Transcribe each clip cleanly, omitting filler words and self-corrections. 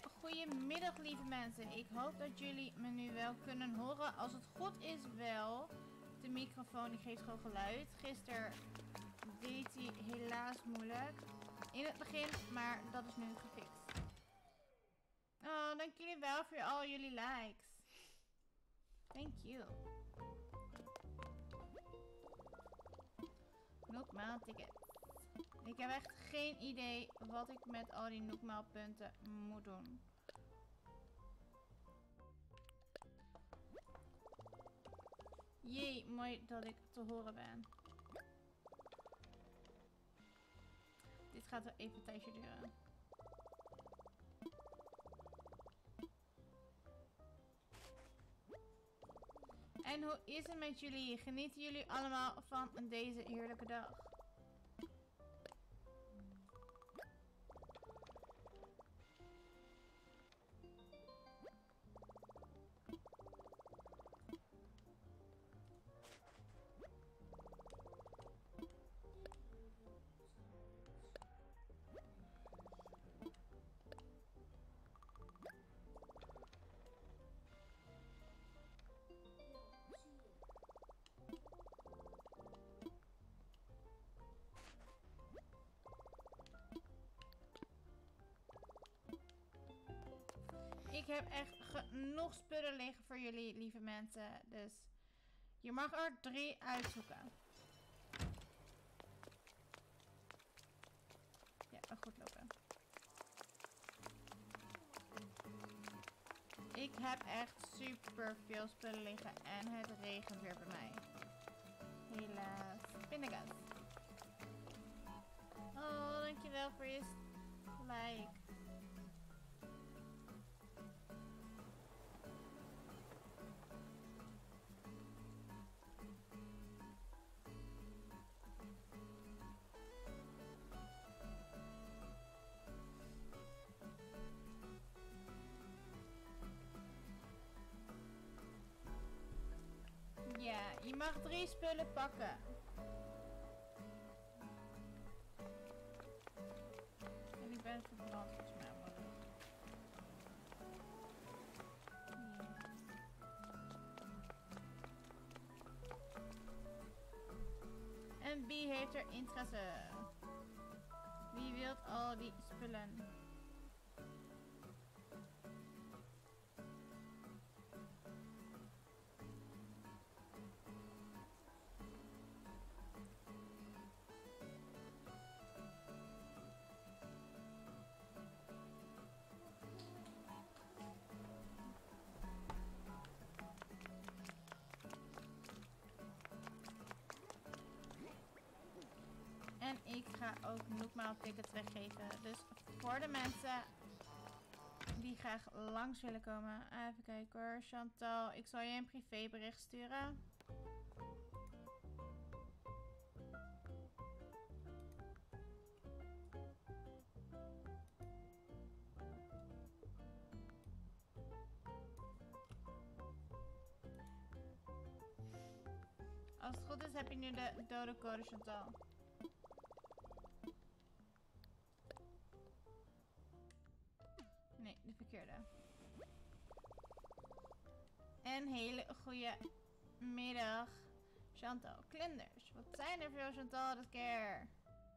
goedemiddag lieve mensen. Ik hoop dat jullie me nu wel kunnen horen. Als het goed is wel. De microfoon die geeft gewoon geluid. Gisteren deed hij helaas moeilijk. In het begin, maar dat is nu gefixt. Oh, dank jullie wel voor al jullie likes. Thank you. Nogmaals tickets. Ik heb echt geen idee wat ik met al die nogmaalpunten moet doen. Jee, mooi dat ik te horen ben. Dit gaat wel even een tijdje duren. En hoe is het met jullie? Genieten jullie allemaal van deze heerlijke dag? Ik heb echt genoeg spullen liggen voor jullie, lieve mensen. Dus je mag er 3 uitzoeken. Ja, wel goed lopen. Ik heb echt super veel spullen liggen en het regent weer bij mij. Helaas. Pindakaas. Oh, dankjewel voor je like. Ja, je mag 3 spullen pakken. En ik ben verbrand volgens mij aan mijn rug. Ja. En wie heeft er interesse? Wie wil al die spullen? En ik ga ook nogmaals tickets weggeven. Dus voor de mensen die graag langs willen komen. Even kijken hoor. Chantal, ik zal je een privébericht sturen. Als het goed is heb je nu de dode code, Chantal. Nee, de verkeerde. En hele goede middag, Chantal. Klinders. Wat zijn er veel, Chantal, dit keer?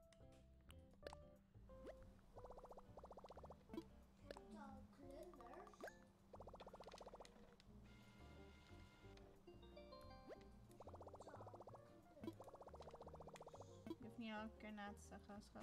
Chantal, klinders. Je hoeft niet elke keer na te zeggen, schat.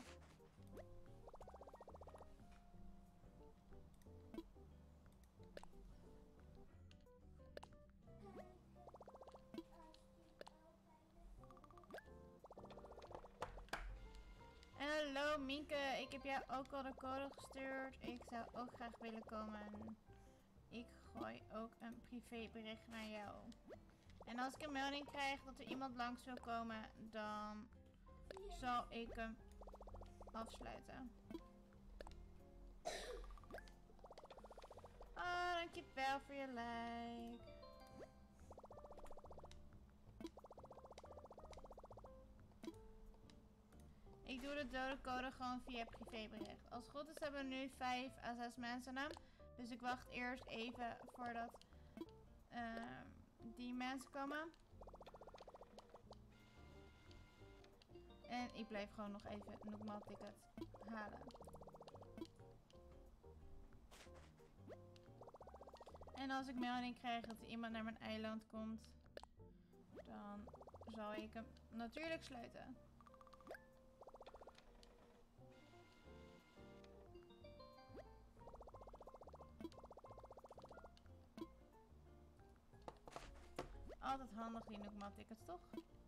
En hallo Mienke, ik heb jou ook al de code gestuurd. Ik zou ook graag willen komen. Ik gooi ook een privébericht naar jou. En als ik een melding krijg dat er iemand langs wil komen, dan zal ik hem afsluiten. Oh, dankjewel voor je like. Ik doe de dode code gewoon via privébericht. Als het goed is hebben we nu 5 à 6 mensen. Dus ik wacht eerst even voordat die mensen komen. En ik blijf gewoon nog even een normaal ticket halen. En als ik melding krijg dat er iemand naar mijn eiland komt, dan zal ik hem natuurlijk sluiten. Altijd handig die normaal tickets, toch?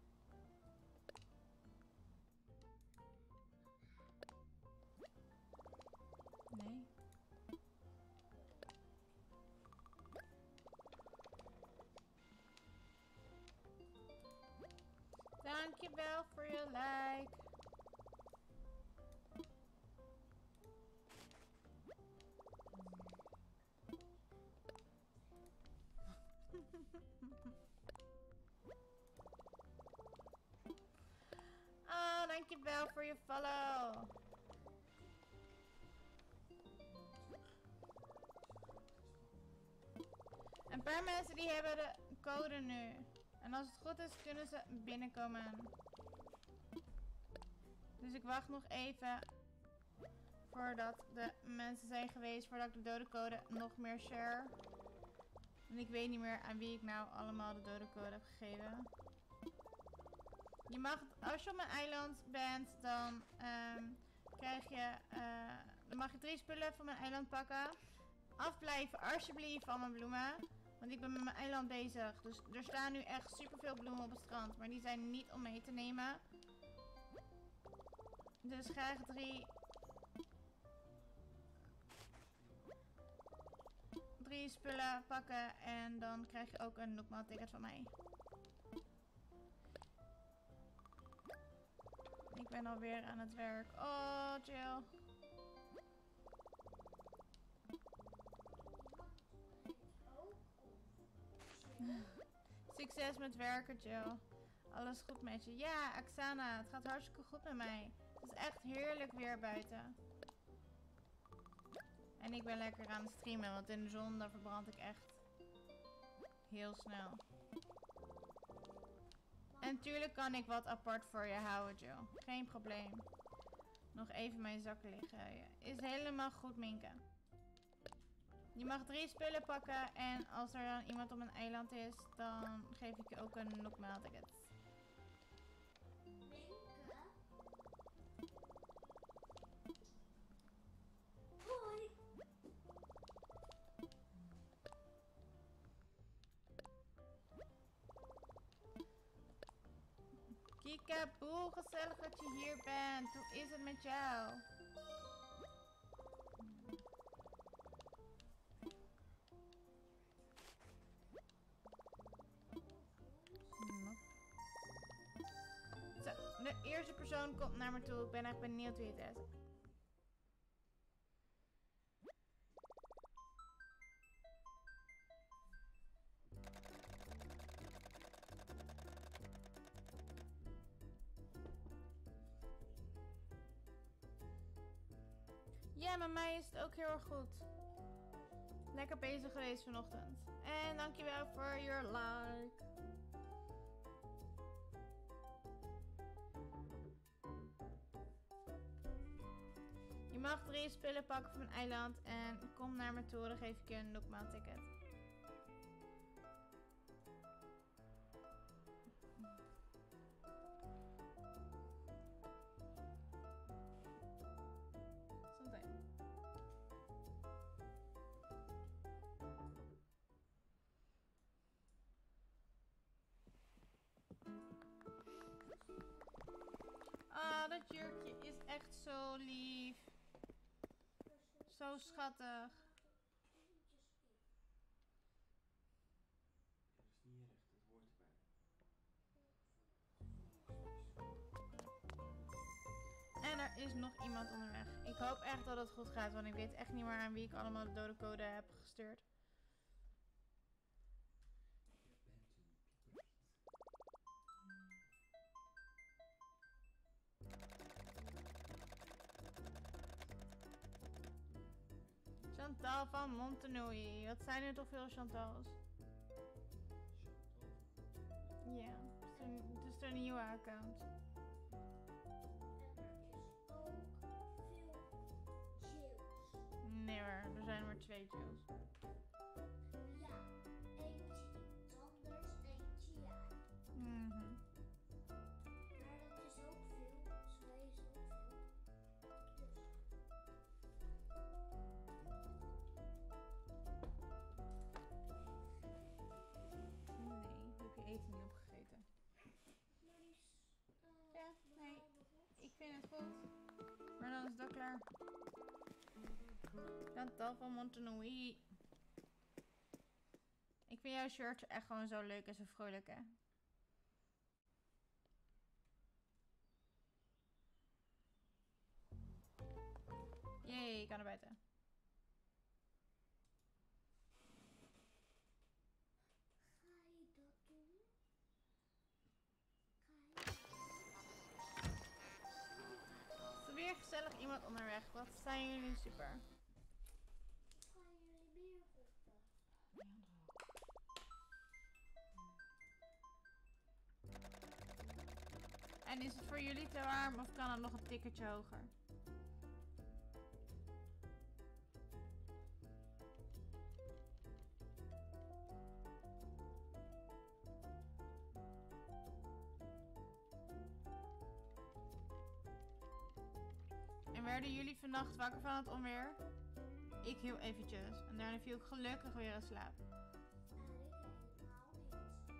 Nee. Dankjewel voor je like. Oh, dankjewel voor je follow. Een paar mensen die hebben de code nu. En als het goed is, kunnen ze binnenkomen. Dus ik wacht nog even voordat de mensen zijn geweest, voordat ik de dodecode nog meer share. En ik weet niet meer aan wie ik nou allemaal de dodecode heb gegeven. Je mag, als je op mijn eiland bent, dan krijg je, dan mag je 3 spullen van mijn eiland pakken. Afblijven alsjeblieft van mijn bloemen. Want ik ben met mijn eiland bezig. Dus er staan nu echt superveel bloemen op het strand. Maar die zijn niet om mee te nemen. Dus graag 3 spullen pakken. En dan krijg je ook een nogmaals ticket van mij. Ik ben alweer aan het werk. Oh, Jill. Succes met werken, Jill. Alles goed met je? Ja, Athena, het gaat hartstikke goed met mij. Het is echt heerlijk weer buiten. En ik ben lekker aan het streamen, want in de zon daar verbrand ik echt heel snel. En natuurlijk kan ik wat apart voor je houden, Jill. Geen probleem. Nog even mijn zakken liggen. Is helemaal goed, Minke. Je mag 3 spullen pakken en als er dan iemand op een eiland is, dan geef ik je ook een nogmaals ticket. Hoi. Kikaboe, gezellig dat je hier bent. Hoe is het met jou? Zo, de eerste persoon komt naar me toe. Ik ben echt benieuwd wie het is. Ja, met mij is het ook heel erg goed. Lekker bezig geweest vanochtend. En dankjewel voor your like. Je mag 3 spullen pakken van mijn eiland en kom naar me toe, dan geef ik je een nogmaals ticket. Ah, dat jurkje is echt zo lief. Zo schattig. Dat is niet erg, dat hoort erbij. En er is nog iemand onderweg. Ik hoop echt dat het goed gaat, want ik weet echt niet meer aan wie ik allemaal de dodecode heb gestuurd. Chantal van Montenouille. Wat zijn er toch veel Chantals? Ja, het is een nieuwe account. Nee hoor, er zijn maar 2 Jills. Ja, eentje Zanders, eentje jij. Maar dat is ook veel. 2 is ook veel. Nee, heb je eten niet opgegeten? Maar die is... Ja, nee. Ik vind het goed. Maar dan is dat klaar. Chantal van Montenouille. Ik vind jouw shirt echt gewoon zo leuk en zo vrolijk, hè? Jee, ik kan naar buiten. Ga je dat doen? Is er weer gezellig iemand onderweg? Wat zijn jullie super. Gaan jullie meer roepen? En is het voor jullie te warm of kan het nog een tikkertje hoger? En werden jullie vannacht wakker van het onweer? Ik heel eventjes. En daarna viel ik gelukkig weer in slaap. En ik helemaal niet.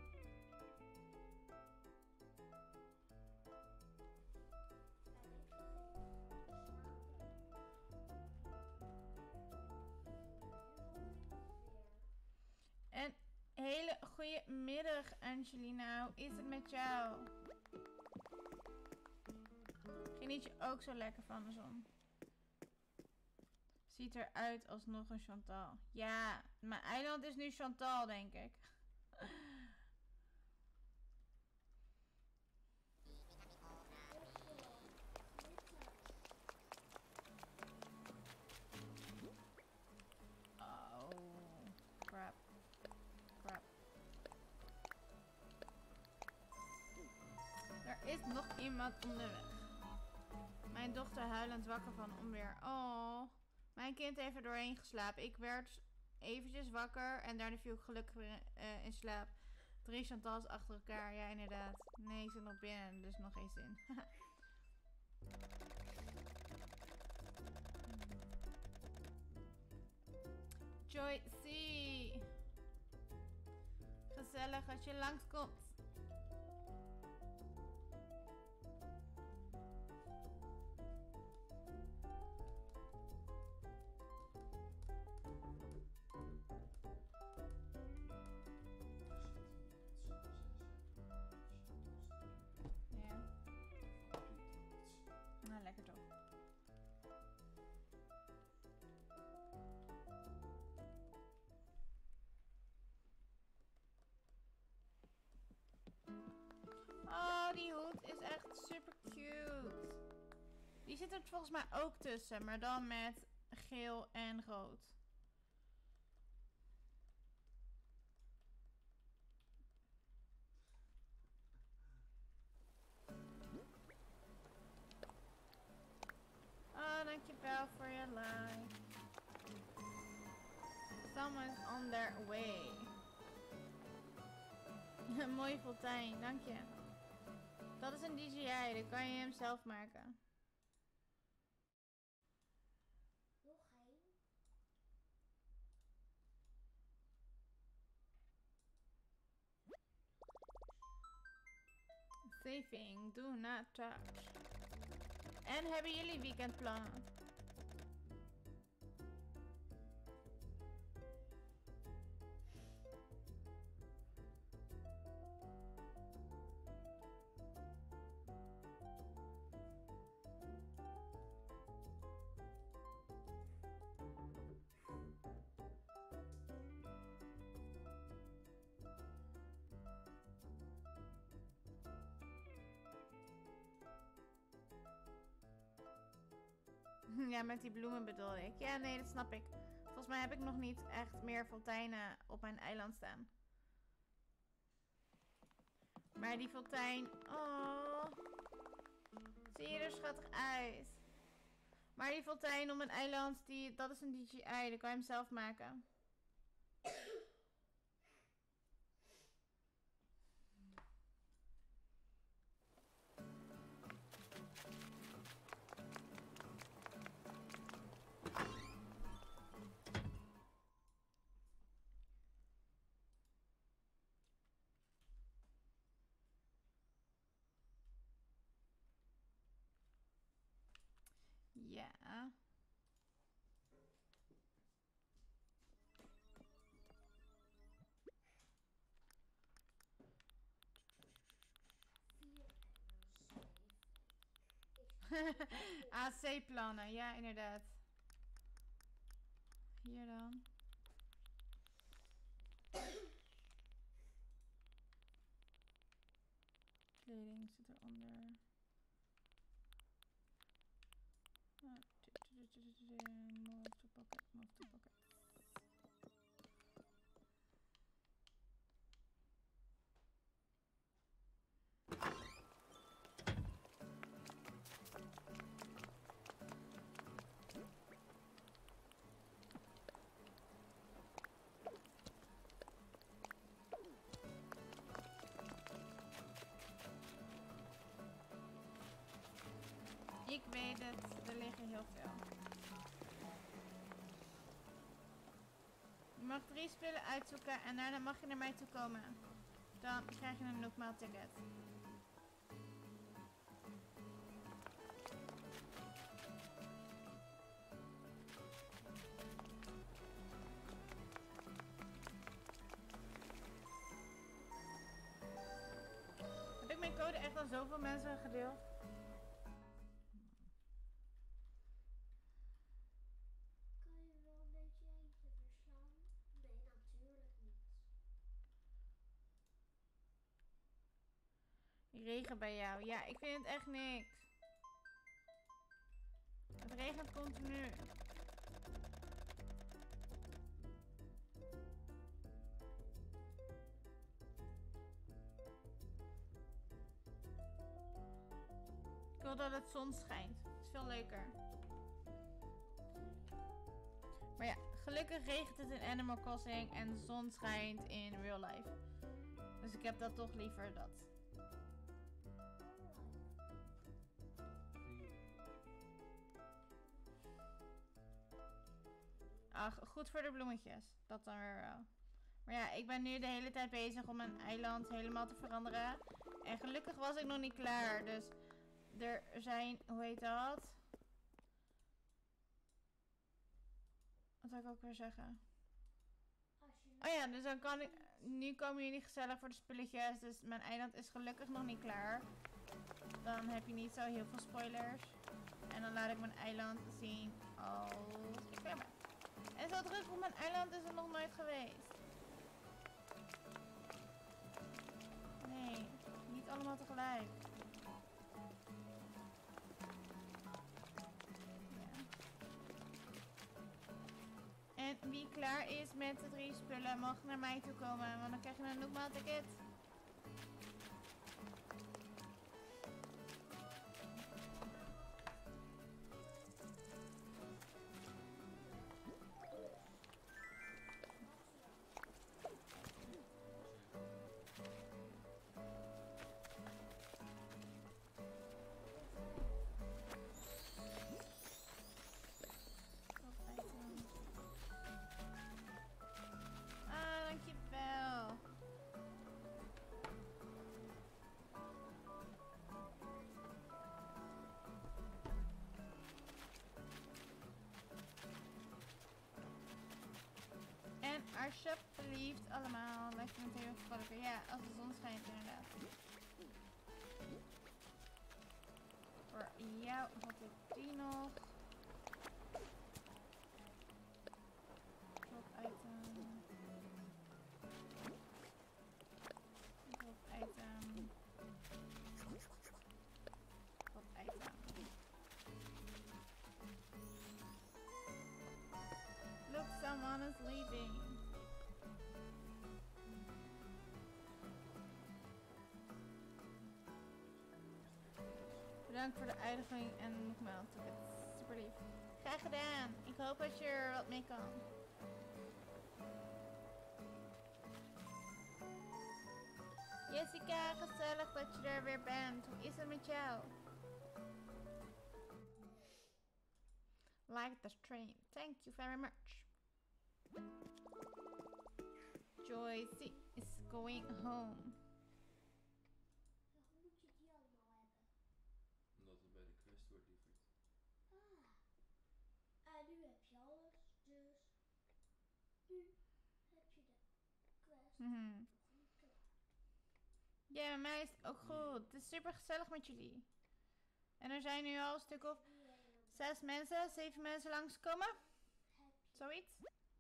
En hele goede middag, Angelina. Hoe is het met jou? Geniet je ook zo lekker van de zon? Ziet eruit als nog een Chantal. Ja, mijn eiland is nu Chantal, denk ik. Oh, crap. Crap. Er is nog iemand onderweg. Mijn dochter huilend wakker van onweer. Oh, mijn kind heeft er doorheen geslapen. Ik werd eventjes wakker en daarna viel ik gelukkig weer in slaap. 3 Chantals achter elkaar. Ja, inderdaad. Nee, ik zit nog binnen, dus nog geen zin. Joy C. Gezellig als je langskomt. Ja. Nou, lekker toch. Oh, die hoed is echt super cute. Die zit er volgens mij ook tussen, maar dan met geel en rood. Oh, dankjewel voor je like. Someone's on their way. Een mooie fontein, dank je. Dat is een DJI, dan kan je hem zelf maken. Nog één. Saving, do not touch. En hebben jullie weekendplannen? Ja, met die bloemen bedoel ik. Ja, nee, dat snap ik. Volgens mij heb ik nog niet echt meer fonteinen op mijn eiland staan. Maar die fontein... Oh. Zie je er schattig uit. Maar die fontein op mijn eiland, dat is een DJI. Dan kan je hem zelf maken. Ja. AC-plannen, ja inderdaad. Hier dan. Kleding zit eronder. Move to pocket, move to pocket. Ik weet het, er liggen heel veel. Je mag 3 spullen uitzoeken en daarna mag je naar mij toe komen. Dan krijg je een nogmaal ticket. Heb ik mijn code echt aan zoveel mensen gedeeld? Regen bij jou. Ja, ik vind het echt niks. Het regent continu. Ik wil dat het zon schijnt. Het is veel leuker. Maar ja, gelukkig regent het in Animal Crossing en de zon schijnt in real life. Dus ik heb dat toch liever dat. Ach, goed voor de bloemetjes. Dat dan weer wel. Maar ja, ik ben nu de hele tijd bezig om mijn eiland helemaal te veranderen. En gelukkig was ik nog niet klaar. Dus er zijn, hoe heet dat? Wat zou ik ook weer zeggen? Oh ja, dus dan kan ik... Nu komen jullie gezellig voor de spulletjes. Dus mijn eiland is gelukkig nog niet klaar. Dan heb je niet zo heel veel spoilers. En dan laat ik mijn eiland zien als ik klaar ben. En zo druk op mijn eiland is het nog nooit geweest. Nee, niet allemaal tegelijk. Ja. En wie klaar is met de 3 spullen mag naar mij toe komen, want dan krijg je een nogmaal ticket. Alsjeblieft allemaal. Lijkt me het heel gevaarlijk. Ja, als de zon schijnt inderdaad. Voor jou had ik die nog. Drop item. Drop item. Drop item. Look, Dank voor de uitnodiging en nogmaals tickets. Super lief. Graag gedaan. Ik hoop dat je er wat mee kan. Jessica, gezellig dat je er weer bent. Hoe is het met jou? Like the stream. Thank you very much. Joyce is going home. Waarom moet je die allemaal hebben? Omdat het bij de quest wordt, lieverd. En nu heb je alles, dus nu heb je de quest nog niet klaar. Ja, bij mij is het ook goed. Het is super gezellig met jullie. En er zijn nu al een stuk of 6 mensen, 7 mensen langskomen. Zoiets.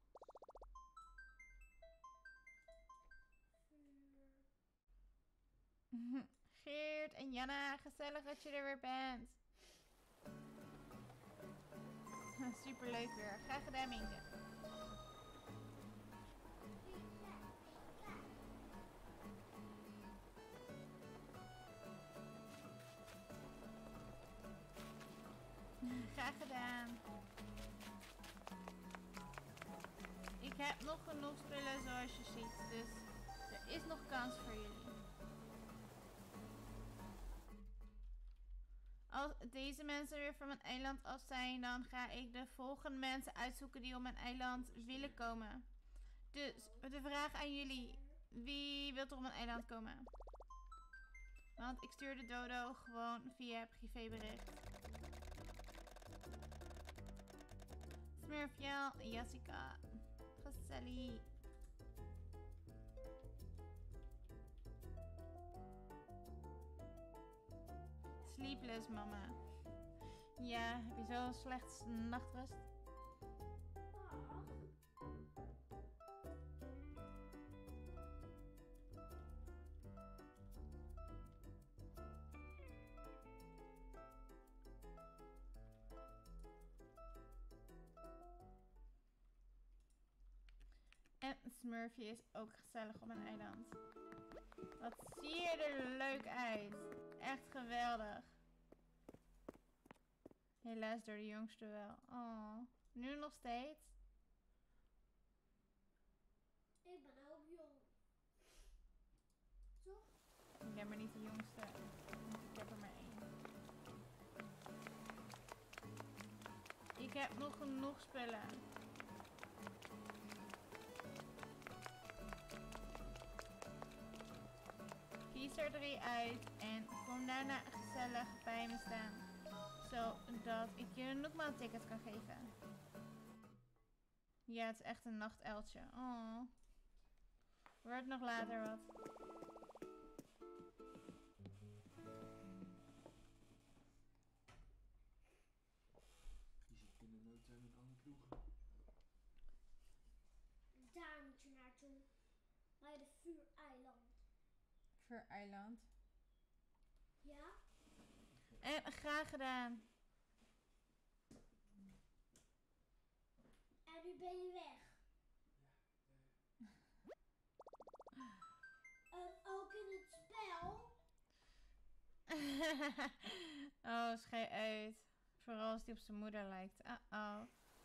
Geert en Janna, gezellig dat je er weer bent. Super leuk weer. Graag gedaan, Minke. Graag gedaan. Ik heb nog genoeg spullen zoals je ziet, dus er is nog kans voor jullie. Als deze mensen weer van mijn eiland af zijn, dan ga ik de volgende mensen uitzoeken die op mijn eiland willen komen. Dus de vraag aan jullie, wie wil er op mijn eiland komen? Want ik stuur de dodo gewoon via privébericht. Smurfjel, Jessica, gezellig. Sleepless, mama. Ja, heb je zo'n slecht nachtrust? En Smurfje is ook gezellig op mijn eiland. Wat zie je er leuk uit. Echt geweldig. Helaas door de jongste wel. Oh, nu nog steeds? Ik ben ook jong. Toch? Ik ben maar niet de jongste. Want ik heb er maar 1. Ik heb nog genoeg spullen. Kies er 3 uit en kom daarna gezellig bij me staan. Zodat ik je een nogmaals ticket kan geven. Ja, het is echt een nachtuiltje. Oh. Wordt nog later wat. Je ziet in de noodtuin met andere kroegen. Daar moet je naartoe. Bij de vuureiland. Vuureiland. Ja? En graag gedaan. En nu ben je weg. Ook in het spel? Oh, schei uit. Vooral als die op zijn moeder lijkt. Uh-oh.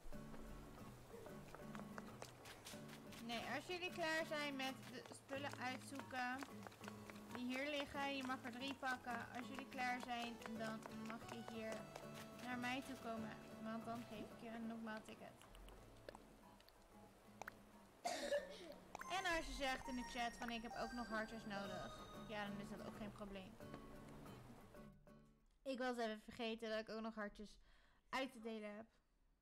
Nee, als jullie klaar zijn met de spullen uitzoeken die hier liggen, je mag er 3 pakken. Als jullie klaar zijn, dan mag je hier naar mij toe komen. Want dan geef ik je een nogmaals ticket. En als je zegt in de chat van ik heb ook nog hartjes nodig, ja, dan is dat ook geen probleem. Ik was even vergeten dat ik ook nog hartjes uit te delen heb.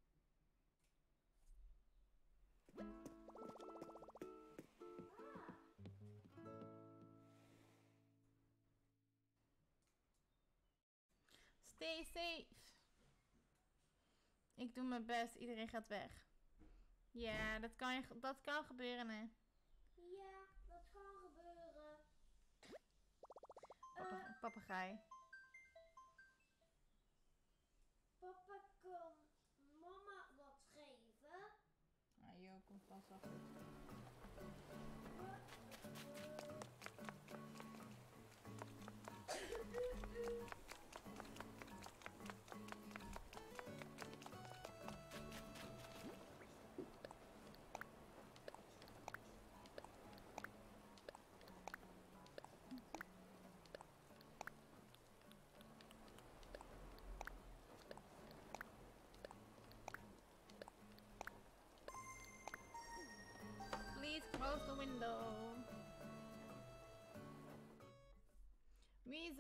Stay safe. Ik doe mijn best, iedereen gaat weg. Ja, dat kan gebeuren, hè. Ja, dat kan gebeuren. Papegaai. Papa, kan mama wat geven? Ah, joh, komt vast wel goed.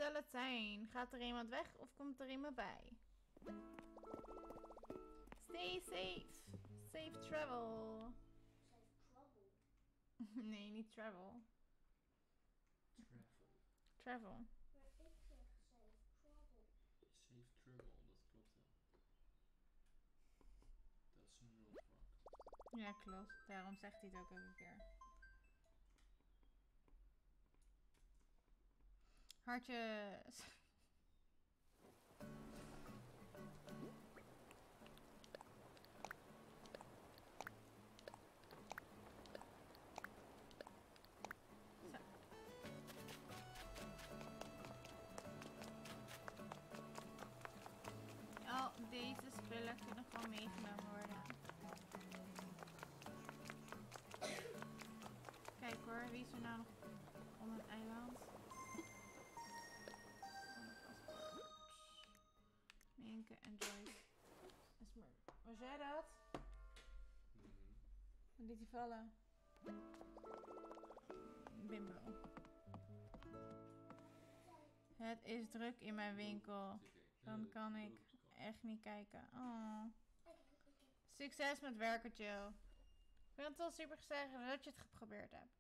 Latijn. Gaat er iemand weg of komt er iemand bij? Stay safe. Safe travel. Safe trouble. Nee, niet travel. Travel. Travel. Maar ik zeg safe trouble. Safe trouble, dat klopt wel. Dat is een nul fuck. Ja, klopt. Daarom zegt hij het ook elke keer. Hartjes. Al deze spullen kunnen gewoon meegenomen worden. Kijk hoor, wie is er nou nog om het eiland? Minke en Joyce. Was jij dat? Wat liet hij vallen? Bimbo. Het is druk in mijn winkel. Dan kan ik echt niet kijken. Oh. Succes met werken, Jill. Ik vind het wel super gezellig dat je het geprobeerd hebt.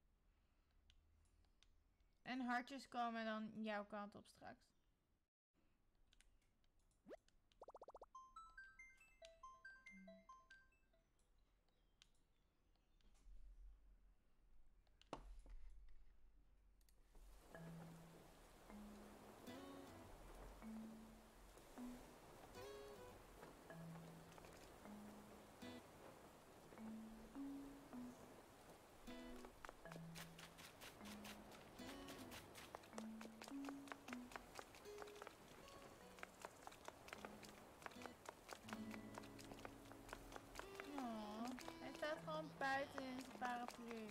En hartjes komen dan jouw kant op straks. Hij staat gewoon buiten in zijn paraplu.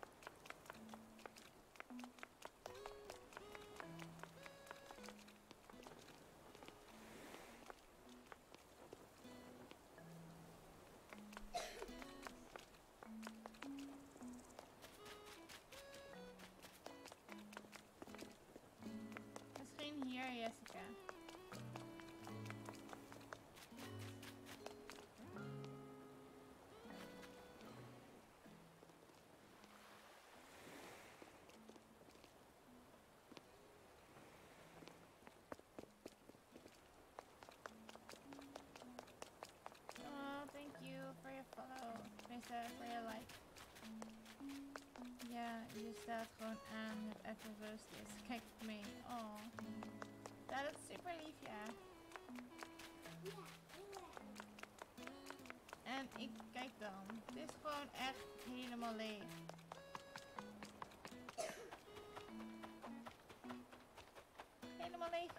Misschien hier, Jessica. Oh, thank you for your follow. Tenminste, voor je like. Ja, je staat gewoon aan met even rustig. Kijk mee. Oh. Ja, dat is super lief, ja. Ja, heel erg. En ik kijk dan. Het is gewoon echt helemaal leeg. Helemaal leeg.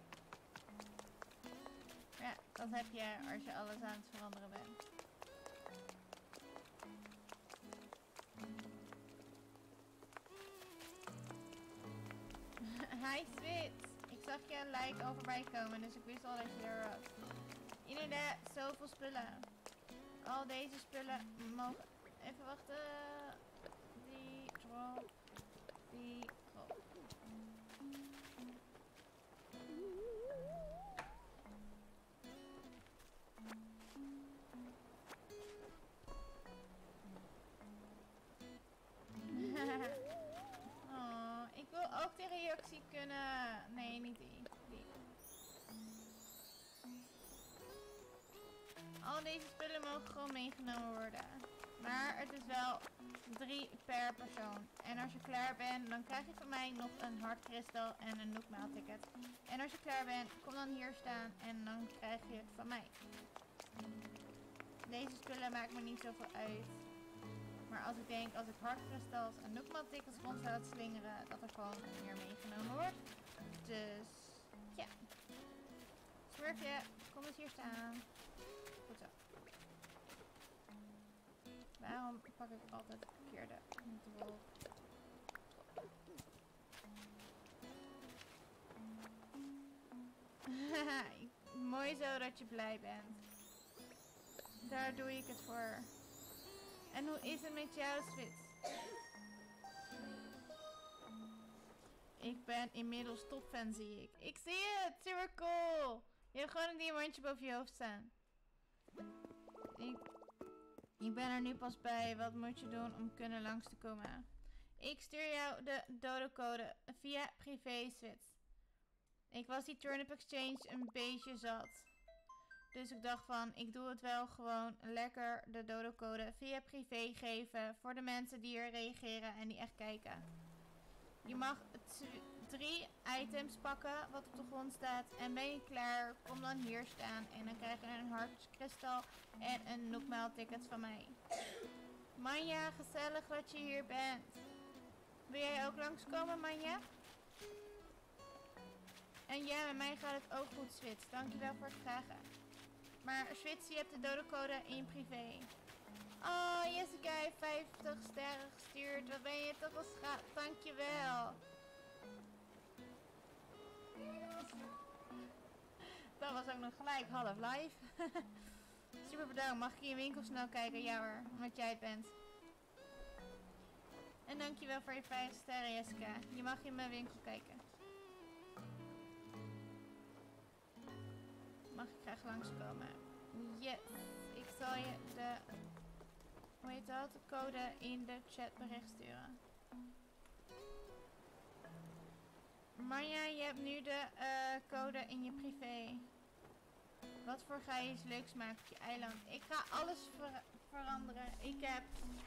Ja, dat heb je als je alles aan het veranderen bent. Hi Swit. Ik zag je een like al voorbij komen, dus ik wist al dat je er was. Inderdaad, zoveel spullen. Al deze spullen mogen... Even wachten. Die drop. Die drop. Oh, ik wil ook de reactie kunnen... Nee, niet die. Die. Al deze spullen mogen gewoon meegenomen worden. Maar het is wel 3 per persoon. En als je klaar bent, dan krijg je van mij nog een hartkristal en een noekmaalticket. En als je klaar bent, kom dan hier staan en dan krijg je het van mij. Deze spullen maakt me niet zoveel uit. Maar als ik denk, als ik hartkristals en noekmaaltickets rond zou slingeren, dat er gewoon meer meegenomen wordt. Dus, ja. Smurfje, kom eens hier staan. Goed zo. Waarom pak ik altijd de verkeerde drol? Mooi zo dat je blij bent. Daar doe ik het voor. En hoe is het met jou, Swits? Ik ben inmiddels topfan, zie ik. Ik zie het! Super cool! Je hebt gewoon een diamantje boven je hoofd staan. Ik ben er nu pas bij. Wat moet je doen om kunnen langs te komen? Ik stuur jou de dodo-code via privé-switch. Ik was die turnip exchange een beetje zat. Dus ik dacht van, ik doe het wel gewoon lekker de dodo-code via privé geven voor de mensen die er reageren en die echt kijken. Je mag 3 items pakken wat op de grond staat en ben je klaar, kom dan hier staan en dan krijg je een hartkristal en een nogmaal ticket van mij. Manja, gezellig dat je hier bent. Wil jij ook langskomen, Manja? En ja, met mij gaat het ook goed, Swits. Dankjewel voor het vragen. Maar Swits, je hebt de dodo-code in privé. Oh, Jessica heeft 50 sterren gestuurd. Wat ben je toch een schat. Dankjewel. Dat was ook nog gelijk half live. Super bedankt. Mag ik in je winkel snel kijken? Ja hoor, omdat jij het bent. En dankjewel voor je 50 sterren, Jessica. Je mag in mijn winkel kijken. Mag ik graag langskomen? Yes. Ik zal je de... Hoe heet dat? De code in de chatbericht sturen. Manja, je hebt nu de code in je privé. Wat voor ga je iets leuks maken op je eiland? Ik ga alles veranderen. Ik heb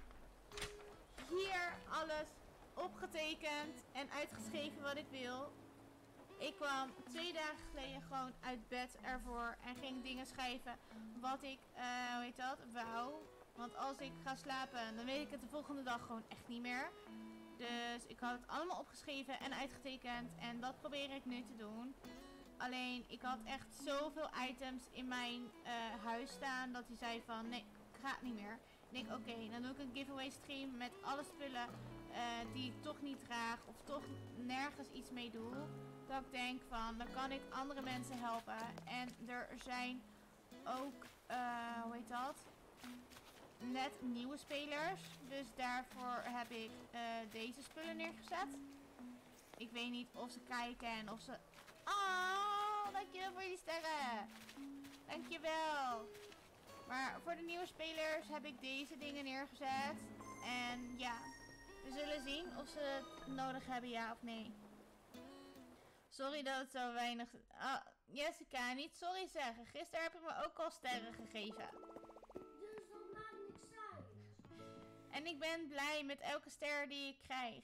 hier alles opgetekend en uitgeschreven wat ik wil. Ik kwam 2 dagen geleden gewoon uit bed ervoor en ging dingen schrijven wat ik, hoe heet dat, wou. Want als ik ga slapen, dan weet ik het de volgende dag gewoon echt niet meer. Dus ik had het allemaal opgeschreven en uitgetekend en dat probeer ik nu te doen. Alleen, ik had echt zoveel items in mijn huis staan dat hij zei van, nee, gaat niet meer. Ik denk, oké, dan doe ik een giveaway stream met alle spullen die ik toch niet draag of toch nergens iets mee doe. Dat ik denk van, dan kan ik andere mensen helpen. En er zijn ook, hoe heet dat? Net nieuwe spelers. Dus daarvoor heb ik deze spullen neergezet. Ik weet niet of ze kijken en of ze... Oh, dankjewel voor die sterren. Dankjewel. Maar voor de nieuwe spelers heb ik deze dingen neergezet. En ja, we zullen zien of ze het nodig hebben, ja of nee. Sorry dat het zo weinig... Oh, Jessica, niet sorry zeggen. Gisteren heb ik me ook al sterren gegeven. Dus dat maakt niks uit. En ik ben blij met elke ster die ik krijg.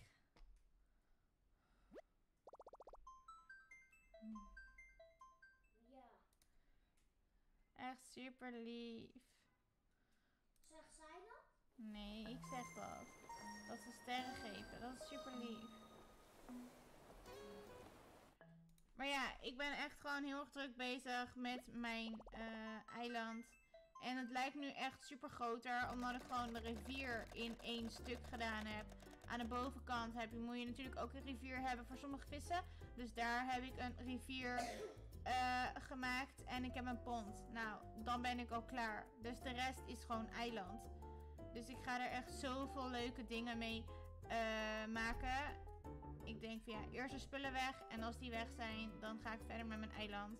Ja. Echt super lief. Zegt zij dat? Nee, ik zeg dat. Dat ze sterren geven. Dat is super lief. Maar ja, ik ben echt gewoon heel erg druk bezig met mijn eiland. En het lijkt nu echt super groter, omdat ik gewoon de rivier in 1 stuk gedaan heb. Aan de bovenkant moet je natuurlijk ook een rivier hebben voor sommige vissen. Dus daar heb ik een rivier gemaakt en ik heb een pont. Nou, dan ben ik al klaar. Dus de rest is gewoon eiland. Dus ik ga er echt zoveel leuke dingen mee maken. Ik denk van ja, eerst de spullen weg. En als die weg zijn, dan ga ik verder met mijn eiland.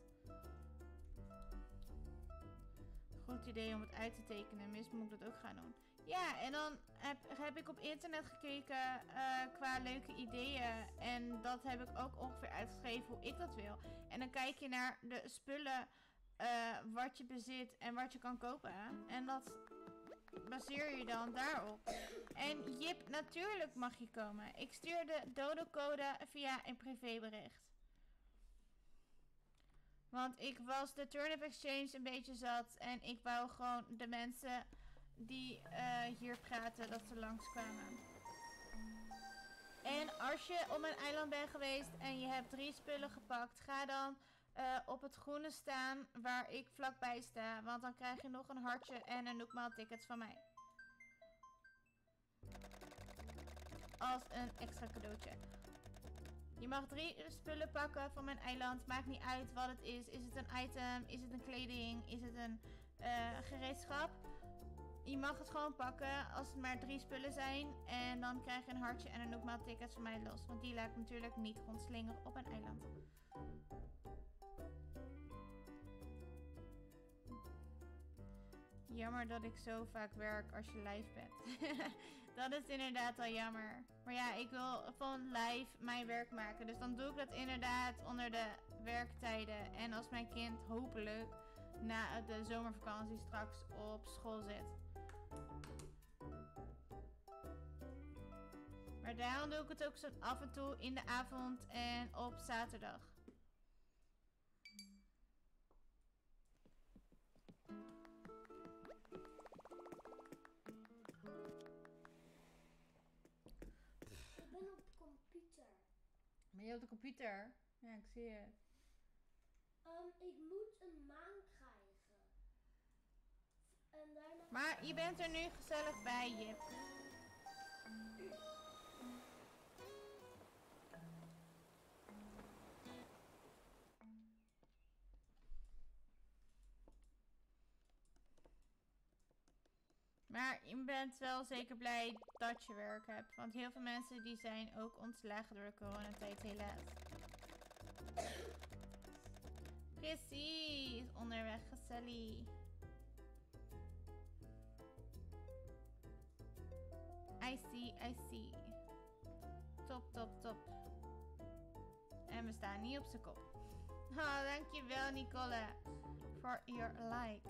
Goed idee om het uit te tekenen. Misschien moet ik dat ook gaan doen. Ja, en dan heb ik op internet gekeken qua leuke ideeën. En dat heb ik ook ongeveer uitgeschreven hoe ik dat wil. En dan kijk je naar de spullen wat je bezit en wat je kan kopen. En dat baseer je dan daarop. En Jip, natuurlijk mag je komen. Ik stuur de dodo-code via een privébericht. Want ik was de turnip exchange een beetje zat. En ik wou gewoon de mensen die hier praten, dat ze langskwamen. En als je op mijn eiland bent geweest en je hebt 3 spullen gepakt, ga dan op het groene staan waar ik vlakbij sta. Want dan krijg je nog een hartje en een nogmaal tickets van mij. Als een extra cadeautje. Je mag 3 spullen pakken van mijn eiland. Maakt niet uit wat het is. Is het een item? Is het een kleding? Is het een gereedschap? je mag het gewoon pakken als het maar 3 spullen zijn. En dan krijg je een hartje en een nogmaals tickets van mij los. Want die laat ik natuurlijk niet rondslingeren op een eiland. Jammer dat ik zo vaak werk als je live bent. Dat is inderdaad wel jammer. Maar ja, ik wil van live mijn werk maken. Dus dan doe ik dat inderdaad onder de werktijden. En als mijn kind hopelijk na de zomervakantie straks op school zit. Maar daarom doe ik het ook zo af en toe in de avond en op zaterdag. Ik ben op de computer. Ben je op de computer? Ja, ik zie het. Ik moet een maan krijgen. En daarna... Maar je bent er nu gezellig bij, Jip. Maar je bent wel zeker blij dat je werk hebt. Want heel veel mensen die zijn ook ontslagen door de coronatijd, helaas. Precies, onderweg gezellig. I see. Top, top, top. En we staan niet op zijn kop. Oh, dankjewel Nicole. For your like.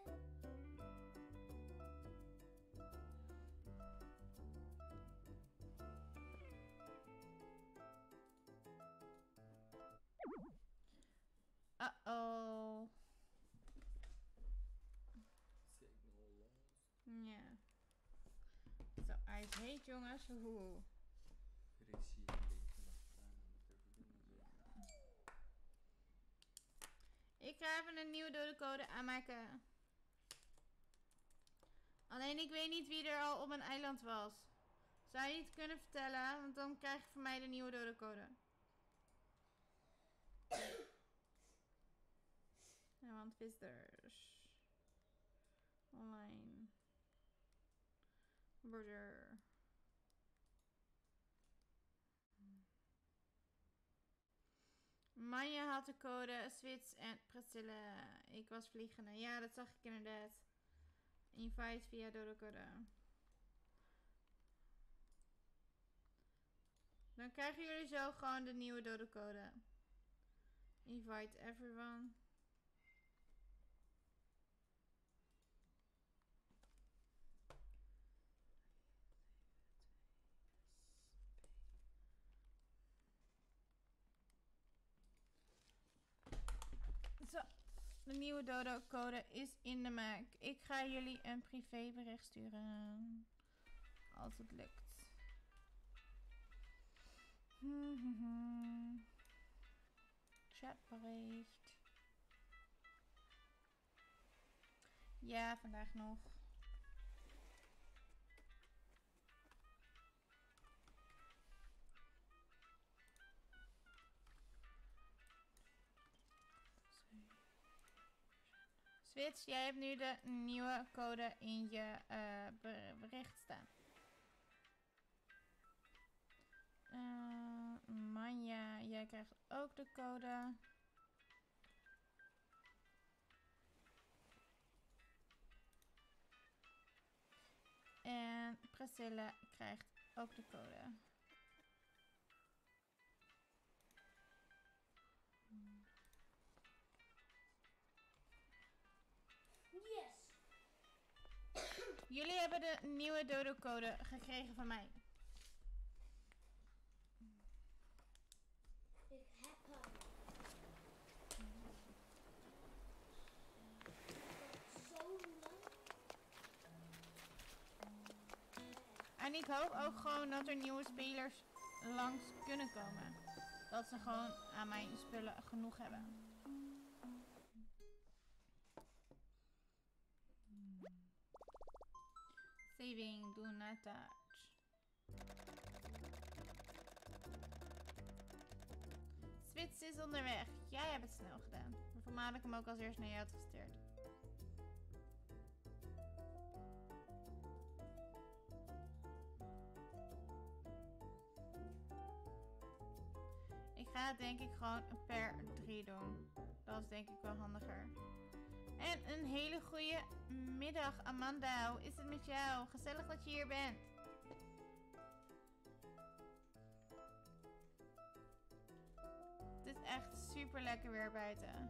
Uh-oh. Signal lost. Ja. Zo, ijs heet jongens. Oeh. Frissie en licht vanaf daar moet er verbinding zijn. Ik ga even een nieuwe dodecode aanmaken. Alleen ik weet niet wie er al op mijn eiland was. Zou je niet kunnen vertellen? Want dan krijg je van mij de nieuwe dodecode. I want visitors. Online. Border. Manja had de code, Swits en Priscilla. Ik was vliegende. Ja, dat zag ik inderdaad. Invite via dodecode. Dan krijgen jullie zo gewoon de nieuwe dodecode. Invite everyone. Zo, de nieuwe dodecode is in de maak. Ik ga jullie een privébericht sturen. Als het lukt. Chatbericht. Ja, vandaag nog. Switch, jij hebt nu de nieuwe code in je bericht staan. Manja, jij krijgt ook de code. En Priscilla krijgt ook de code. Yes! Jullie hebben de nieuwe dodecode gekregen van mij. Ik heb hem. Zo lang. En ik hoop ook gewoon dat er nieuwe spelers langs kunnen komen. Dat ze gewoon aan mijn spullen genoeg hebben. Saving, do not touch. Switch is onderweg. Jij hebt het snel gedaan. Daarvoor had ik hem ook als eerst naar jou had gestuurd. ga het denk ik gewoon per 3 doen. Dat is denk ik wel handiger. En een hele goede middag, Amanda. Hoe is het met jou? Gezellig dat je hier bent. Het is echt super lekker weer buiten.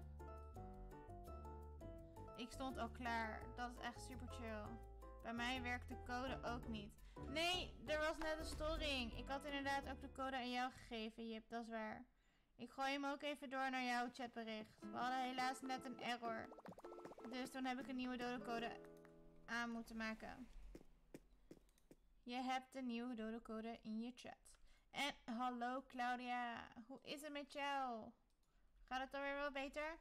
Ik stond al klaar. Dat is echt super chill. Bij mij werkt de code ook niet. Nee, er was net een storing. Ik had inderdaad ook de code aan jou gegeven, Jip. Dat is waar. Ik gooi hem ook even door naar jouw chatbericht. We hadden helaas net een error. Dus toen heb ik een nieuwe dodecode aan moeten maken. Je hebt de nieuwe dodecode in je chat. En hallo Claudia. Hoe is het met jou? Gaat het alweer wel beter?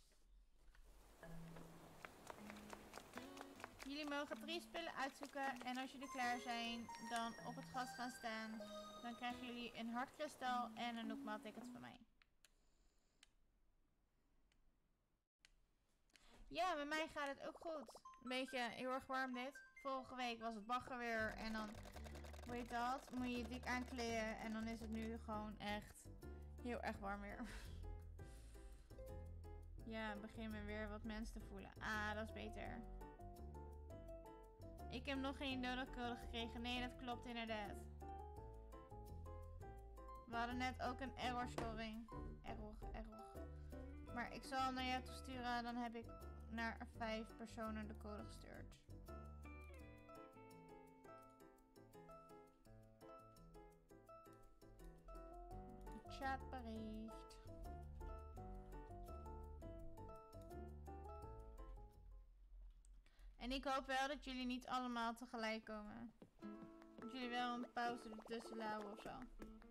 Jullie mogen 3 spullen uitzoeken. En als jullie klaar zijn, dan op het gas gaan staan. Dan krijgen jullie een hartkristal en een nogmaals ticket van mij. Ja, met mij gaat het ook goed. Een beetje heel erg warm dit. Vorige week was het bagger weer. En dan, hoe heet dat? Moet je je dik aankleden. En dan is het nu gewoon echt heel erg warm weer. Ja, beginnen we weer wat mensen te voelen. Ah, dat is beter. Ik heb nog geen dodecode gekregen. Nee, dat klopt inderdaad. We hadden net ook een error-storing. Error. Maar ik zal hem naar jou toe sturen. Dan heb ik naar 5 personen de code gestuurd. Chatbericht. En ik hoop wel dat jullie niet allemaal tegelijk komen. Dat jullie wel een pauze ertussen houden of zo.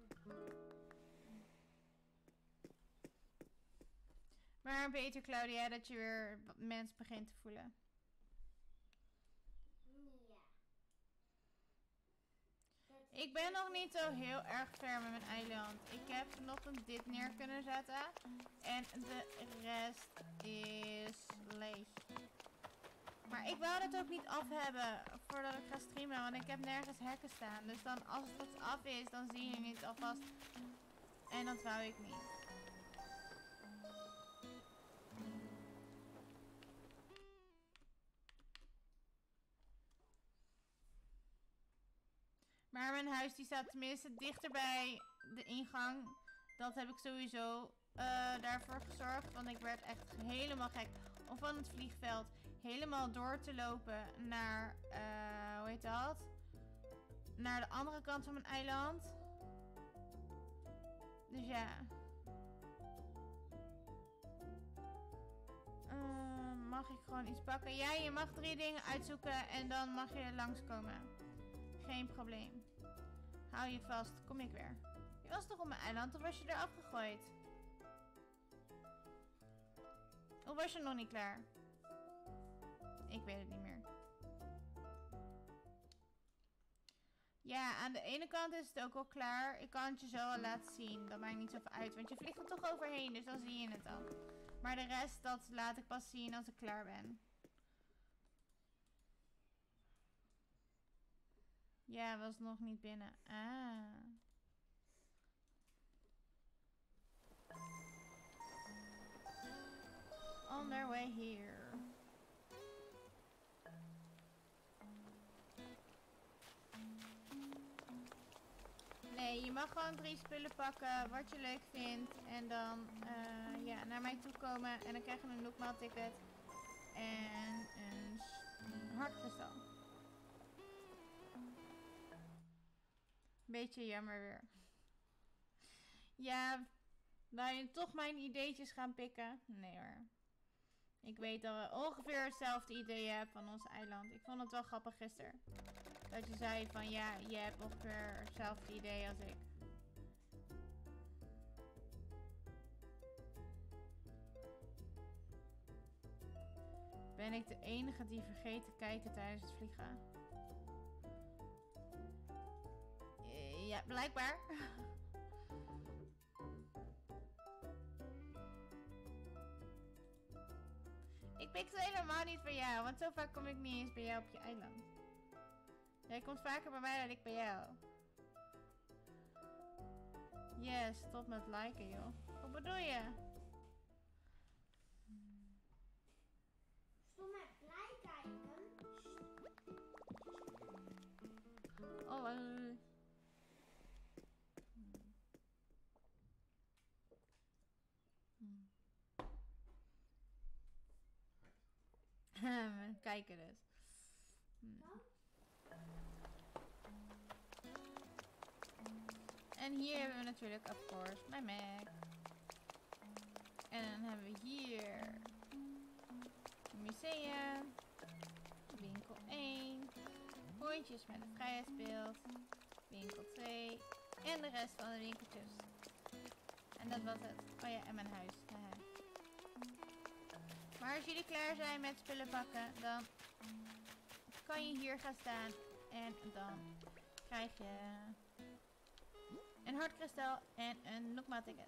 Maar beter Claudia dat je weer wat mensen begint te voelen. Ja. Ik ben nog niet zo heel erg ver met mijn eiland. Ik heb vanochtend dit neer kunnen zetten. En de rest is leeg. Maar ik wou dat ook niet af hebben voordat ik ga streamen. Want ik heb nergens hekken staan. Dus dan als het af is, dan zie je niet alvast. En dat wou ik niet. Maar mijn huis die staat tenminste dichter bij de ingang. Dat heb ik sowieso daarvoor gezorgd. Want ik werd echt helemaal gek om van het vliegveld helemaal door te lopen naar, hoe heet dat? Naar de andere kant van mijn eiland. Dus ja. Mag ik gewoon iets pakken? Ja, je mag 3 dingen uitzoeken en dan mag je er langskomen. Geen probleem. Hou je vast, kom ik weer. Je was toch op mijn eiland of was je er afgegooid? Of was je nog niet klaar? Ik weet het niet meer. Ja, aan de ene kant is het ook al klaar. Ik kan het je zo al laten zien. Dat maakt niet zoveel uit, want je vliegt er toch overheen, dus dan zie je het al. Maar de rest, dat laat ik pas zien als ik klaar ben. Ja, was nog niet binnen. Ah. On their way here. Nee, je mag gewoon 3 spullen pakken wat je leuk vindt. En dan ja, naar mij toe komen. En dan krijg je een nogmaals ticket. En een hartkristal. Beetje jammer weer. Ja, wil je toch mijn ideetjes gaan pikken? Nee hoor. Ik weet dat we ongeveer hetzelfde idee hebben van ons eiland. Ik vond het wel grappig gisteren. Dat je zei van ja, je hebt ongeveer hetzelfde idee als ik. Ben ik de enige die vergeet te kijken tijdens het vliegen? Ja, blijkbaar. Ik pik ze helemaal niet bij jou, want zo vaak kom ik niet eens bij jou op je eiland. Jij komt vaker bij mij dan ik bij jou. Yes, stop met liken, joh. Wat bedoel je? Stop met blij kijken. Oh, kijken dus. En hier hebben we natuurlijk, of course, mijn Mac. En dan hebben we hier museum, winkel 1, hondjes met een vrijheidsbeeld, winkel 2 en de rest van de winkeltjes. En dat was het. Oh ja, en mijn huis. Haha. Maar als jullie klaar zijn met spullen pakken, dan kan je hier gaan staan en dan krijg je een hartkristal en een Nogma ticket.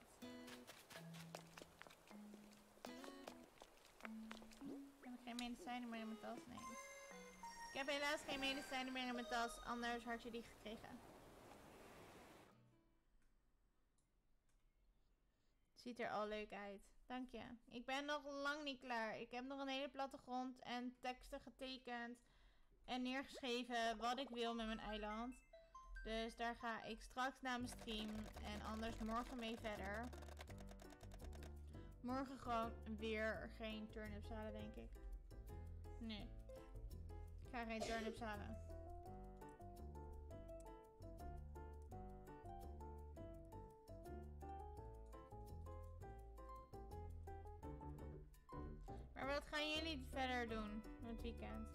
Heb ik geen medicijnen meer in mijn tas? Nee. Ik heb helaas geen medicijnen meer in mijn tas, anders had je die gekregen. Ziet er al leuk uit. Dank je. Ik ben nog lang niet klaar. Ik heb nog een hele plattegrond en teksten getekend en neergeschreven wat ik wil met mijn eiland. Dus daar ga ik straks na mijn stream en anders morgen mee verder. Morgen gewoon weer geen turnips halen, denk ik. Nee. Ik ga geen turnips halen. Maar wat gaan jullie verder doen het weekend?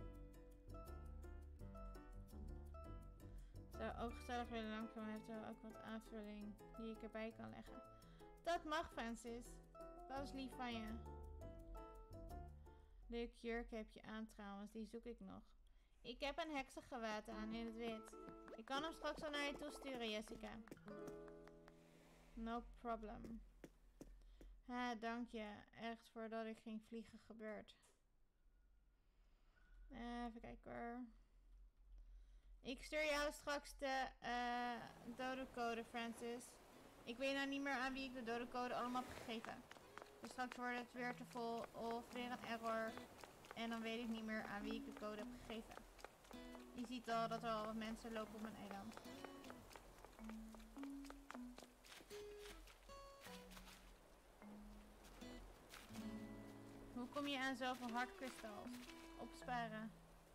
Zou ook gezellig willen langskomen. Heeft er ook wat aanvulling die ik erbij kan leggen. Dat mag, Francis. Dat is lief van je. Leuk jurk heb je aan trouwens. Die zoek ik nog. Ik heb een heksengewaad aan in het wit. Ik kan hem straks al naar je toe sturen, Jessica. No problem. Ha, dank je. Echt voordat ik ging vliegen gebeurd. Even kijken hoor. Ik stuur jou straks de dodecode, Francis. Ik weet nou niet meer aan wie ik de dodecode allemaal heb gegeven. Dus straks wordt het weer te vol of weer een error. En dan weet ik niet meer aan wie ik de code heb gegeven. Je ziet al dat er al wat mensen lopen op mijn eiland. Hoe kom je aan zoveel hardkristals? Opsparen.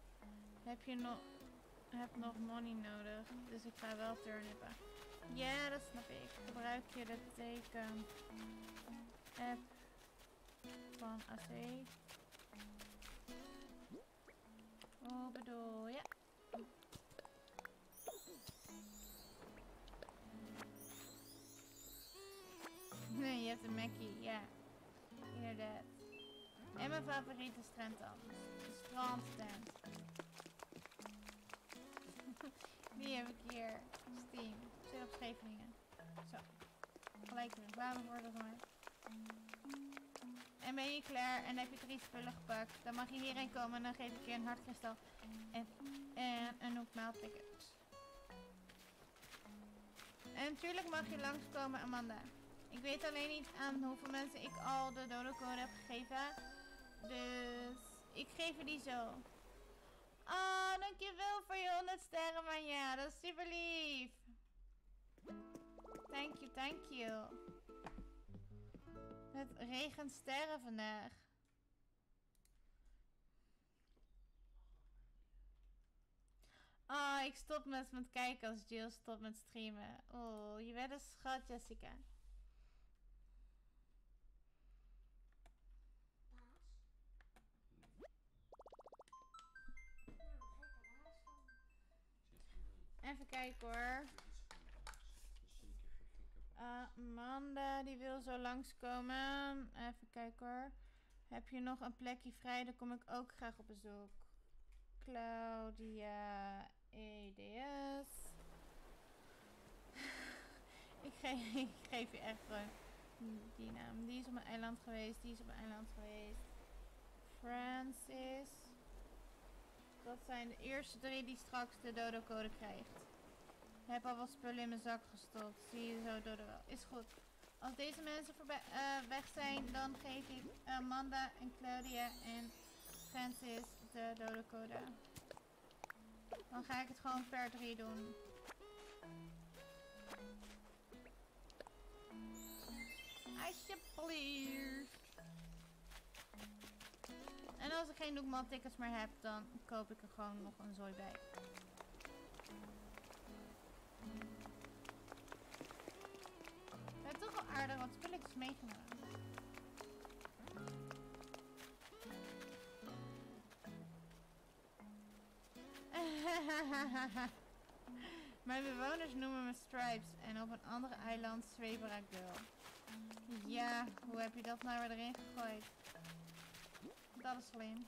Heb nog money nodig, dus ik ga wel turnippen. Ja, dat snap ik. Gebruik je de teken app van AC? Oh, bedoel, ja. Nee, je hebt een Mackie, ja. Inderdaad. En mijn favoriete strandtent. De strandtent. Die heb ik hier. Steam. Zit op Scheveningen. Zo. Gelijk reclame voor dat maar. En ben je klaar en heb je 3 spullen gepakt, dan mag je hierheen komen en dan geef ik je een hartkristal en een nogmaal ticket. En natuurlijk mag je langskomen, Amanda. Ik weet alleen niet aan hoeveel mensen ik al de dodecode heb gegeven. Dus ik geef je die zo. Oh, dankjewel voor je 100 sterren, Manja. Dat is super lief. Thank you, thank you. Het regent sterren vandaag. Oh, ik stop met kijken als Jill stopt met streamen. Oh, je bent een schat, Jessica. Even kijken hoor. Amanda, die wil zo langskomen. Even kijken hoor. Heb je nog een plekje vrij? Dan kom ik ook graag op bezoek. Claudia EDS. ik geef je echt gewoon die naam. Die is op mijn eiland geweest. Die is op mijn eiland geweest. Francis. Dat zijn de eerste 3 die straks de dodocode krijgt. Ik heb al wat spullen in mijn zak gestopt. Zie je zo door de wel. Is goed. Als deze mensen weg zijn, dan geef ik Amanda en Claudia en Francis de dodecode. Dan ga ik het gewoon per 3 doen. Alsjeblieft. En als ik geen Nookman tickets meer heb, dan koop ik er gewoon nog een zooi bij. Ik heb toch wel aardig wat spulletjes meegenomen. Mijn bewoners noemen me Stripes en op een ander eiland Zwebera Girl. Ja, hoe heb je dat nou weer erin gegooid? Dat is slim.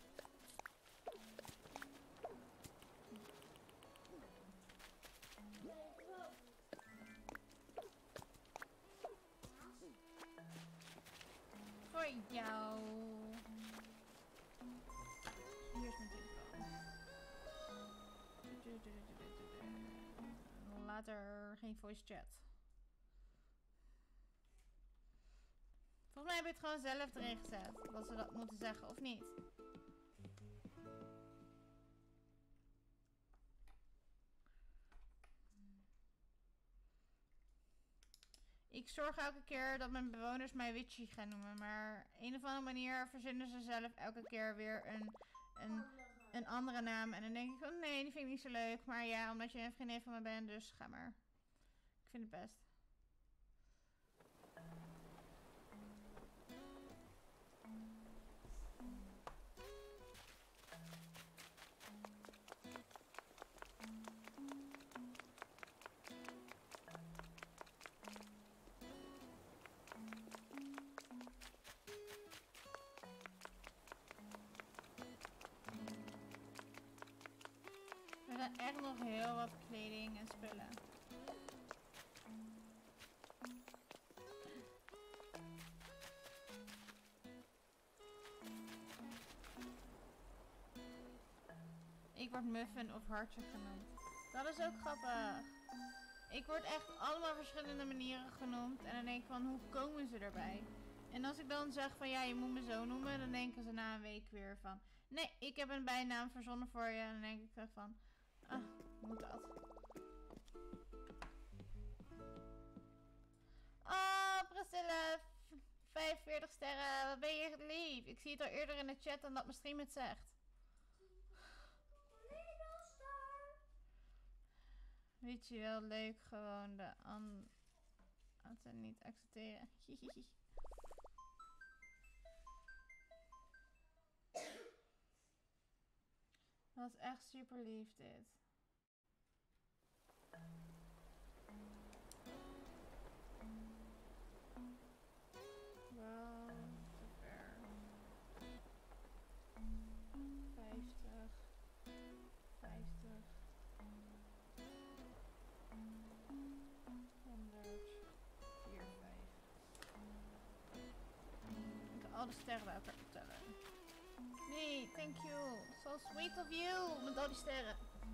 Voor jou. Hier is mijn telefoon. Later geen voice chat. Volgens mij heb je het gewoon zelf erin gezet. Dat ze dat moeten zeggen, of niet? Ik zorg elke keer dat mijn bewoners mij Witchy gaan noemen. Maar op een of andere manier verzinnen ze zelf elke keer weer een andere naam. En dan denk ik van nee, die vind ik niet zo leuk. Maar ja, omdat je een vriendin van me bent, dus ga maar. Ik vind het best. Er zijn echt nog heel wat kleding en spullen. Ik word Muffin of Hartje genoemd. Dat is ook grappig. Ik word echt allemaal verschillende manieren genoemd. En dan denk ik van, hoe komen ze erbij? En als ik dan zeg van, ja, je moet me zo noemen. Dan denken ze na een week weer van, nee, ik heb een bijnaam verzonnen voor je. En dan denk ik van, ah, moet dat? Oh, Priscilla. 45 sterren. Wat ben je echt lief. Ik zie het al eerder in de chat dan dat mijn stream het zegt. Weet je wel, leuk gewoon de anderen niet accepteren. Dat is echt super lief dit. Wow, super. 50. 50. 100. 4, 5. Ik kan al de sterren bij elkaar optellen. Nee, thank you. So sweet of you. Met al die sterren.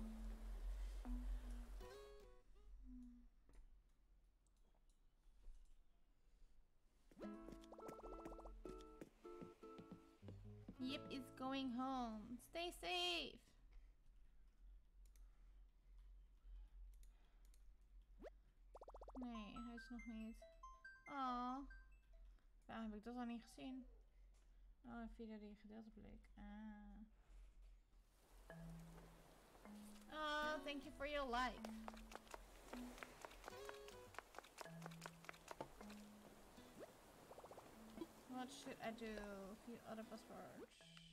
Yep is going home. Stay safe. Nee, hij is nog niet. Oh. Waarom heb ik dat al niet gezien? Oh, een video die gedeeld heb ik. Oh, thank you for your like. What should I do? View other passports.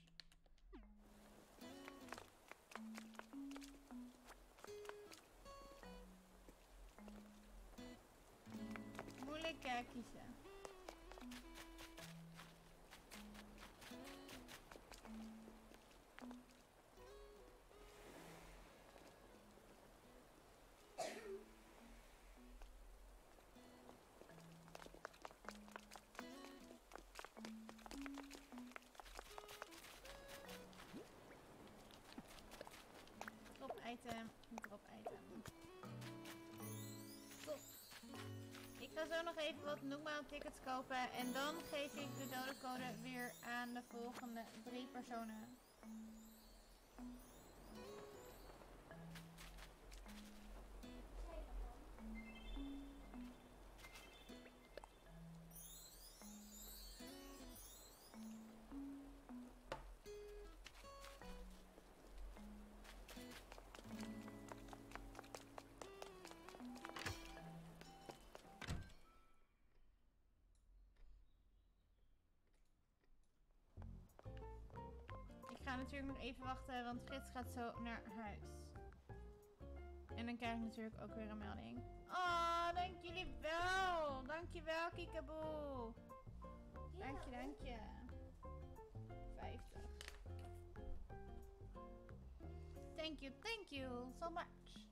Moeilijk kiezen. item, drop item. Top. Ik ga zo nog even wat Nookmaal tickets kopen en dan geef ik de dodecode weer aan de volgende 3 personen. Ik ga natuurlijk nog even wachten, want Frits gaat zo naar huis. En dan krijg ik natuurlijk ook weer een melding. Oh, dank jullie wel. Dankjewel, Kikaboe. Dank je, dank je. 50. Thank you so much.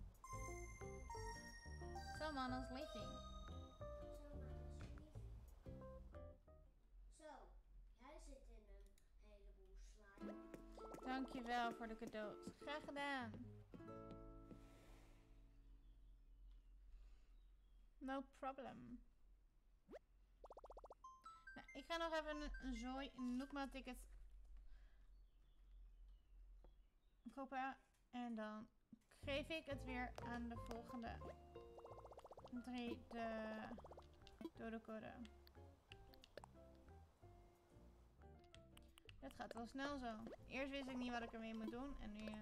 Someone is leaving. Zo, jij zit in een heleboel slime. Dankjewel voor de cadeaus. Graag gedaan. No problem. Nou, ik ga nog even een zooi Nookmaal ticket kopen. En dan geef ik het weer aan de volgende 3 de dodecode. Het gaat wel snel zo. Eerst wist ik niet wat ik ermee moet doen. En nu...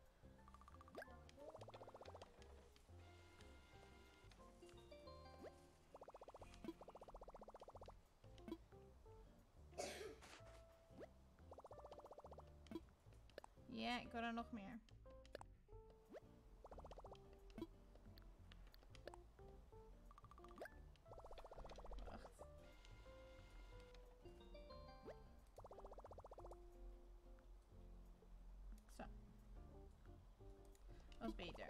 Ja, ik wil er nog meer. Wacht. Zo. Was beter.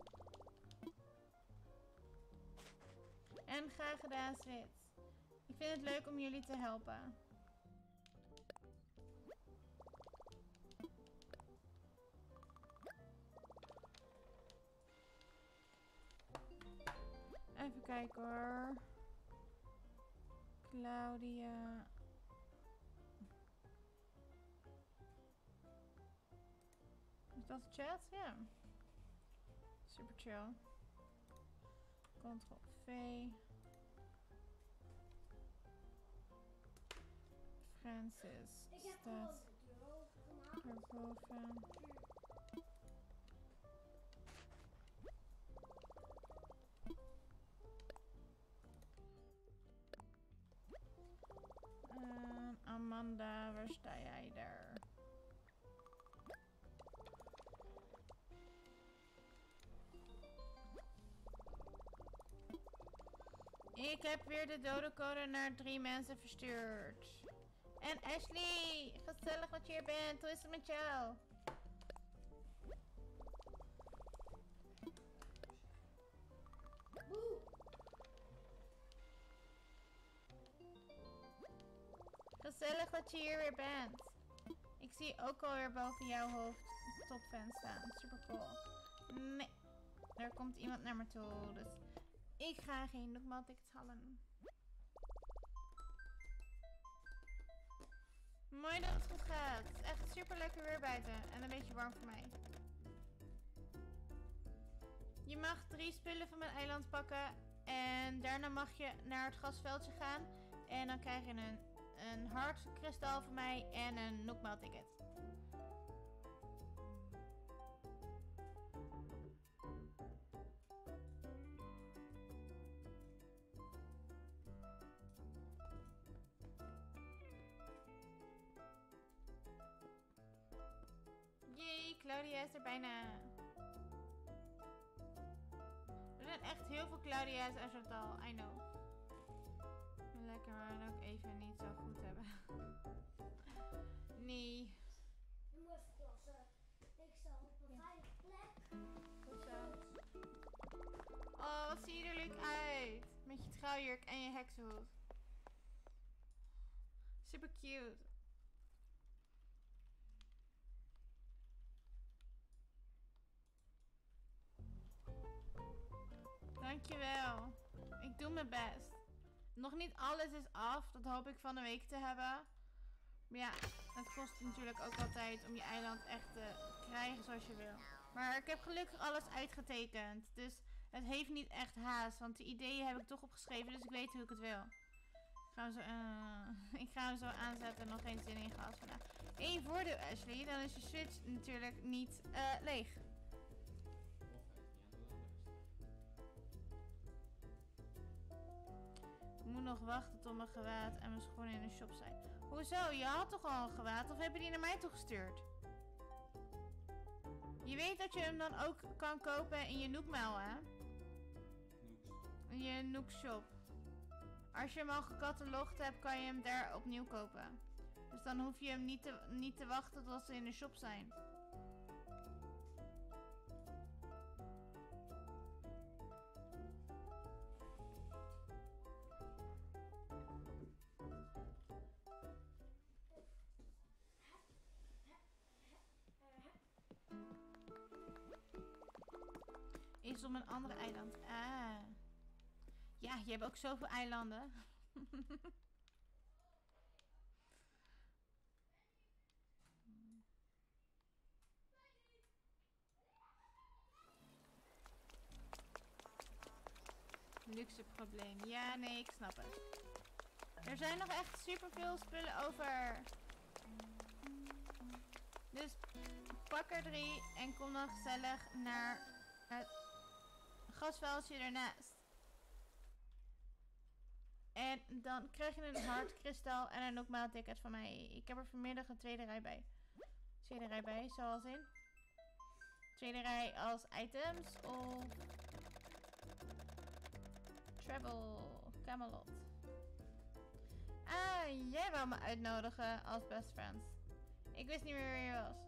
En graag gedaan, Swit. Ik vind het leuk om jullie te helpen. Even kijken hoor. Claudia. Is dat de chat? Ja. Super chill. Ctrl V. Francis Ik heb staat gewoon de deur gemaakt. erboven. Amanda, waar sta jij daar? Ik heb weer de dodecode naar 3 mensen verstuurd. En Ashley, gezellig dat je hier bent. Hoe is het met jou? Boe. Gezellig dat je hier weer bent. Ik zie ook alweer boven jouw hoofd topfan staan. Super cool. Nee, er komt iemand naar me toe. Dus ik ga geen Nookmaal tickets halen. Mooi dat het goed gaat. Het is echt super lekker weer buiten. En een beetje warm voor mij. Je mag 3 spullen van mijn eiland pakken. En daarna mag je naar het grasveldje gaan. En dan krijg je een hartkristal van mij en een Nookmaal ticket. Jee, Claudia is er bijna. Er zijn echt heel veel Claudia's en Chantal, I know. Lekker, maar ook even niet zo goed hebben. Nee. Je moet even plassen. Ik sta op een veilige plek. Goed zo. Oh, wat zie je er leuk uit. Met je trouwjurk en je heksenhoed. Super cute. Ik doe mijn best. Nog niet alles is af. Dat hoop ik van de week te hebben. Maar ja, het kost natuurlijk ook wel tijd om je eiland echt te krijgen zoals je wil. Maar ik heb gelukkig alles uitgetekend. Dus het heeft niet echt haast. Want de ideeën heb ik toch opgeschreven. Dus ik weet hoe ik het wil. Ik ga hem zo aanzetten. Nog geen zin in gehad vandaag. Eén voordeel, Ashley. Dan is je Switch natuurlijk niet leeg. Ik moet nog wachten tot mijn gewaad en mijn schoenen in de shop zijn. Hoezo? Je had toch al een gewaad? Of heb je die naar mij toegestuurd? Je weet dat je hem dan ook kan kopen in je Nookmail, hè? In je Nook shop. Als je hem al gecatalogd hebt, kan je hem daar opnieuw kopen. Dus dan hoef je hem niet te wachten tot ze in de shop zijn. Is op een andere eiland. Ah. Ja, je hebt ook zoveel eilanden. Luxe probleem. Ja, nee, ik snap het. Er zijn nog echt superveel spullen over. Dus pak er 3 en kom dan gezellig naar het gasvuiltje ernaast. En dan krijg je een hartkristal en een Nookmail ticket van mij. Ik heb er vanmiddag een tweede rij bij. Tweede rij bij, zoals in. Tweede rij als items of travel Camelot. Ah, jij wou me uitnodigen als best friends. Ik wist niet meer wie je was.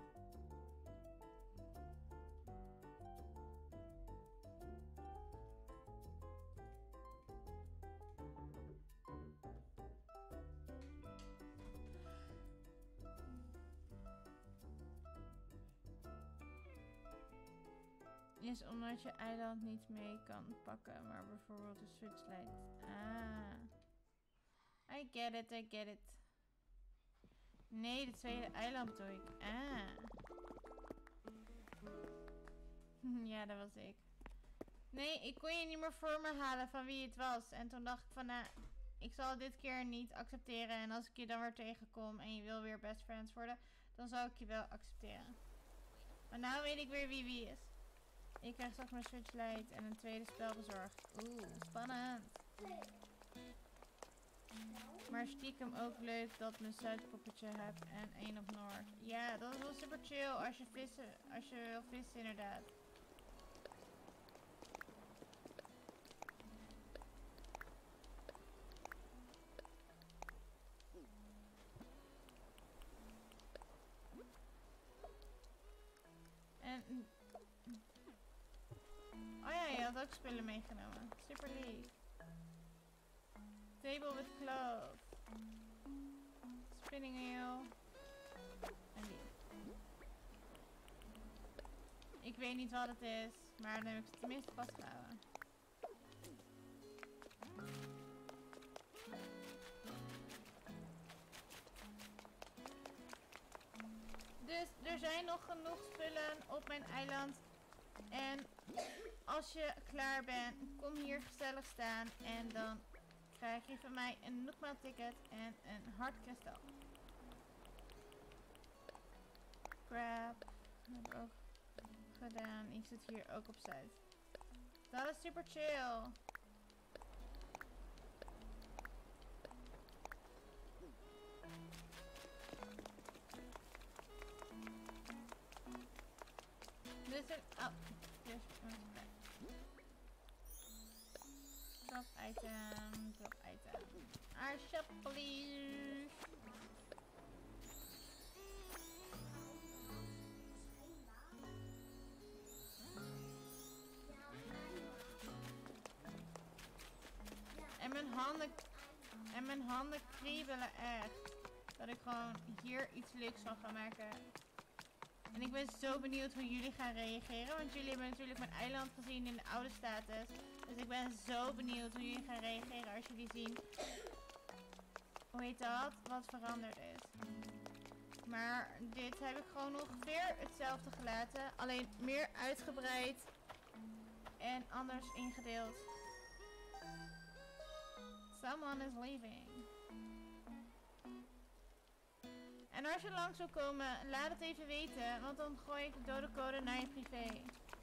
Is omdat je eiland niet mee kan pakken, maar bijvoorbeeld de Switch leidt. Ah. I get it, I get it. Nee, de tweede eiland doe ik. Ah. Ja, dat was ik. Nee, ik kon je niet meer voor me halen van wie het was. En toen dacht ik van, nou, ik zal het dit keer niet accepteren. En als ik je dan weer tegenkom en je wil weer best friends worden, dan zal ik je wel accepteren. Maar nou weet ik weer wie is. Ik krijg straks mijn Switch Lite en een tweede spel bezorgd. Oeh, spannend. Maar stiekem ook leuk dat mijn Zuidpoppetje heb en 1 op Noord. Ja, dat is wel super chill als je wil vissen inderdaad. En oh ja, je had ook spullen meegenomen. Super lief. Table with clove. Spinning wheel. En die. Ik weet niet wat het is, maar dan heb ik het tenminste vastgehouden. Dus er zijn nog genoeg spullen op mijn eiland. En als je klaar bent, kom hier gezellig staan en dan krijg je van mij een Nookmail ticket en een hartkristal. Crap. Dat heb ik ook gedaan. Ik zit hier ook op Zuid. Dat is super chill. Dus er... Oh. Drop item, drop item. Alsjeblieft. En mijn handen kriebelen echt. Dat ik gewoon hier iets leuks van ga maken. En ik ben zo benieuwd hoe jullie gaan reageren. Want jullie hebben natuurlijk mijn eiland gezien in de oude status. Dus ik ben zo benieuwd hoe jullie gaan reageren als jullie zien, hoe heet dat, wat veranderd is. Maar dit heb ik gewoon ongeveer hetzelfde gelaten. Alleen meer uitgebreid en anders ingedeeld. Someone is leaving. En als je langs wil komen, laat het even weten. Want dan gooi ik de dodecode naar je privé.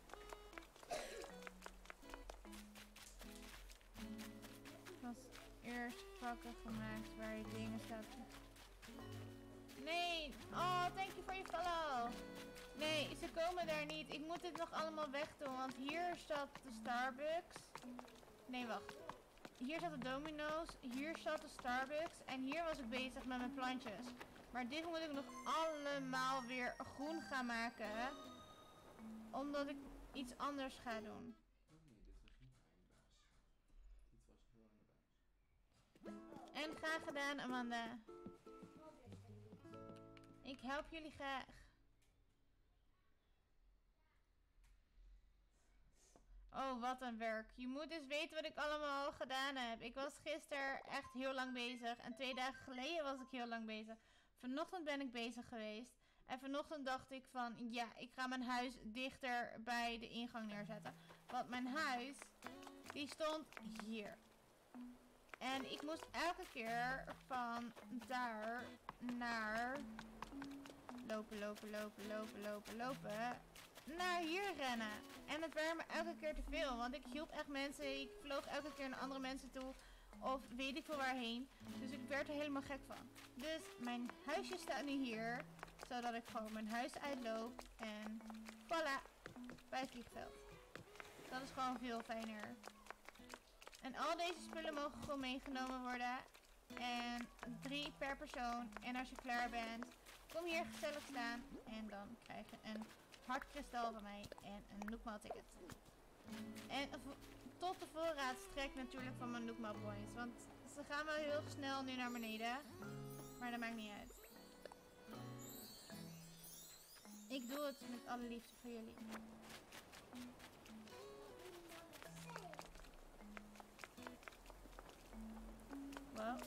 Ik was eerst vakken gemaakt waar je dingen staat. Nee! Oh, thank you voor je follow! Nee, ze komen daar niet. Ik moet dit nog allemaal wegdoen, want hier staat de Starbucks. Nee, wacht. Hier staat de Domino's, hier staat de Starbucks en hier was ik bezig met mijn plantjes. Maar dit moet ik nog allemaal weer groen gaan maken. Omdat ik iets anders ga doen. Oh nee, dit was niet aan je baas. Dit was heel aan de baas. En graag gedaan, Amanda. Ik help jullie graag. Oh, wat een werk. Je moet eens weten wat ik allemaal al gedaan heb. Ik was gisteren echt heel lang bezig. En 2 dagen geleden was ik heel lang bezig. Vanochtend ben ik bezig geweest. En vanochtend dacht ik van, ja, ik ga mijn huis dichter bij de ingang neerzetten. Want mijn huis, die stond hier. En ik moest elke keer van daar naar lopen, naar hier rennen. En het werd me elke keer te veel. Want ik hielp echt mensen. Ik vloog elke keer naar andere mensen toe. Of weet ik veel waarheen. Dus ik werd er helemaal gek van. Dus mijn huisje staat nu hier. Zodat ik gewoon mijn huis uitloop. En voilà. Bij het vliegveld. Dat is gewoon veel fijner. En al deze spullen mogen gewoon meegenomen worden. En 3 per persoon. En als je klaar bent, kom hier gezellig staan. En dan krijg je een hartkristal van mij en een Nookmaal ticket. En tot de voorraadstrek natuurlijk van mijn Nookmaal points. Want ze gaan wel heel snel nu naar beneden. Maar dat maakt niet uit. Ik doe het met alle liefde voor jullie. Wow.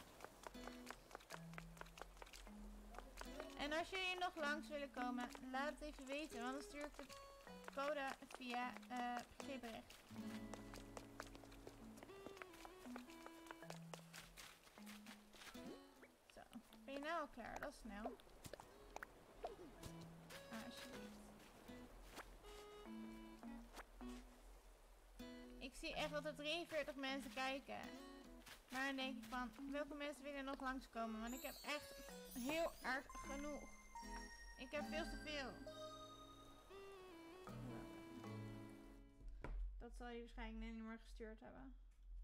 En als jullie nog langs willen komen, laat het even weten. Want dan stuur ik de code via privébericht. Zo. Ben je nou al klaar? Dat is snel. Alsjeblieft. Ik zie echt dat er 43 mensen kijken. Maar dan denk ik van, welke mensen willen nog langskomen? Want ik heb echt heel erg genoeg. Ik heb veel te veel. Dat zal je waarschijnlijk niet meer gestuurd hebben.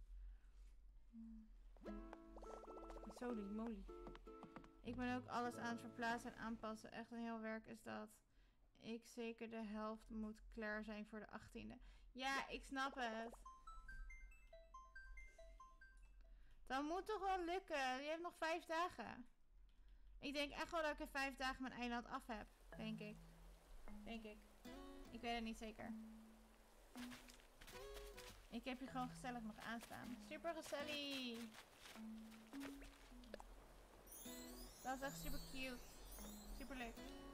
Holy moly. Ik ben ook alles aan het verplaatsen en aanpassen. Echt een heel werk is dat. Ik zeker de helft moet klaar zijn voor de 18e. Ja, ik snap het. Dat moet toch wel lukken. Je hebt nog 5 dagen. Ik denk echt wel dat ik in 5 dagen mijn eiland af heb. Denk ik. Denk ik. Ik weet het niet zeker. Ik heb je gewoon gezellig nog aanstaan. Super gezellig. Dat is echt super cute. Super leuk.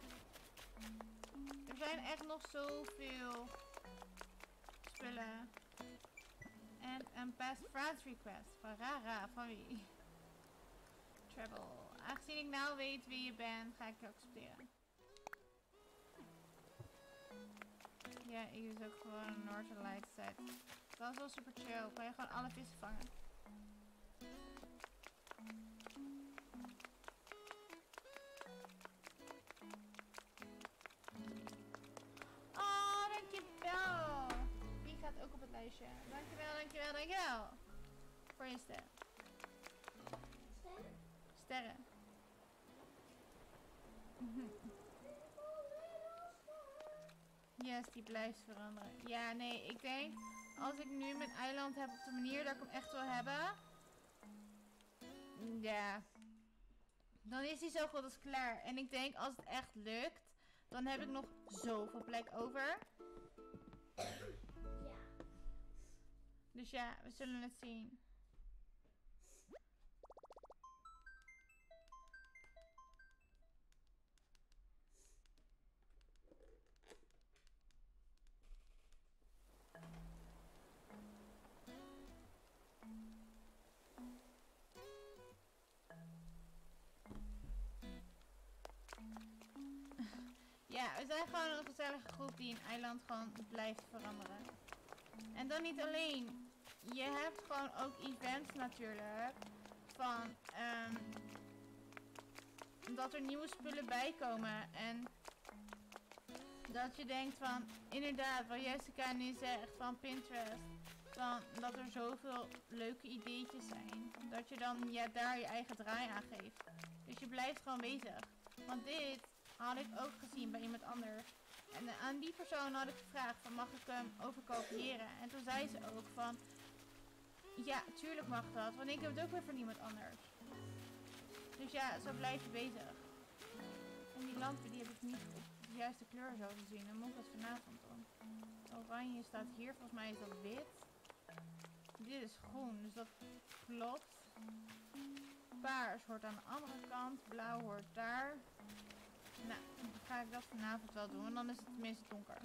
Er zijn echt nog zoveel spullen. En een past friends request. Van Rara. Van wie? Travel. Aangezien ik nou weet wie je bent, ga ik je accepteren. Ja, ik is ook gewoon een Northern Lights set. Dat is wel super chill. Kan je gewoon alle vissen vangen. Oh, dankjewel. Wie gaat ook op het lijstje? Dankjewel, dankjewel, dankjewel. Voor je ster. Sterren. Yes, die blijft veranderen. Ja, nee, ik denk als ik nu mijn eiland heb op de manier dat ik hem echt wil hebben. Ja. Dan is hij zo goed als klaar. En ik denk als het echt lukt, dan heb ik nog zoveel plek over. Ja. Dus ja, we zullen het zien. Ja, we zijn gewoon een gezellige groep die een eiland gewoon blijft veranderen. En dan niet alleen. Je hebt gewoon ook events natuurlijk. Van dat er nieuwe spullen bijkomen. En dat je denkt van, inderdaad, wat Jessica nu zegt van Pinterest. Van dat er zoveel leuke ideetjes zijn. Dat je dan daar je eigen draai aan geeft. Dus je blijft gewoon bezig. Want dit had ik ook gezien bij iemand anders. En aan die persoon had ik gevraagd van, mag ik hem overkopiëren? En toen zei ze ook van, ja, tuurlijk mag dat. Want ik heb het ook weer van iemand anders. Dus ja, zo blijf je bezig. En die lampen die heb ik niet op de juiste kleur zo gezien. Dan moet ik dat vanavond doen. Oranje staat hier, volgens mij is dat wit. Dit is groen, dus dat klopt. Paars hoort aan de andere kant, blauw hoort daar. Nou, dan ga ik dat vanavond wel doen, want dan is het tenminste donker.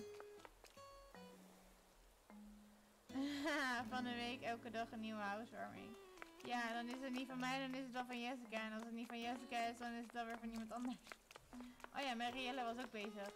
Van de week elke dag een nieuwe housewarming. Ja, dan is het niet van mij, dan is het wel van Jessica. En als het niet van Jessica is, dan is het alweer van iemand anders. Oh ja, Marielle was ook bezig.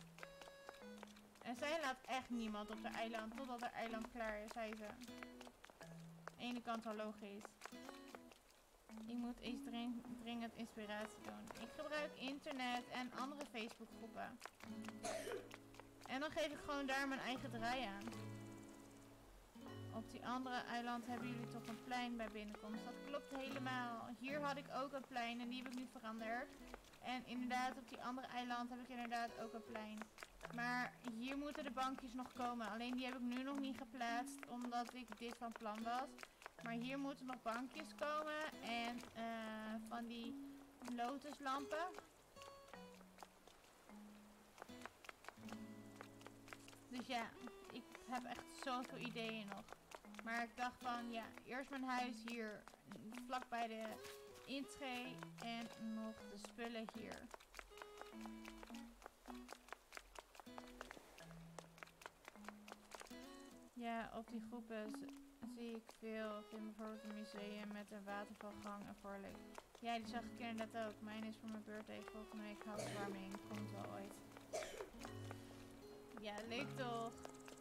En zij laat echt niemand op haar eiland, totdat haar eiland klaar is, zei ze. Aan de ene kant wel logisch. Ik moet eens dringend inspiratie doen. Ik gebruik internet en andere Facebookgroepen. En dan geef ik gewoon daar mijn eigen draai aan. Op die andere eiland hebben jullie toch een plein bij binnenkomst. Dat klopt helemaal. Hier had ik ook een plein en die heb ik nu veranderd. En inderdaad, op die andere eiland heb ik inderdaad ook een plein. Maar hier moeten de bankjes nog komen. Alleen die heb ik nu nog niet geplaatst, omdat ik dit van plan was. Maar hier moeten nog bankjes komen en van die lotuslampen. Dus ja, ik heb echt zoveel ideeën nog. Maar ik dacht van, ja, eerst mijn huis hier vlak bij de intree en nog de spullen hier. Ja, op die groepen zie ik veel. Ik vind bijvoorbeeld een museum met een watervalgang en voorlicht. Ja, die zag ik inderdaad ook. Mijn is voor mijn birthday volgende week housewarming. Komt wel ooit. Ja, leuk toch?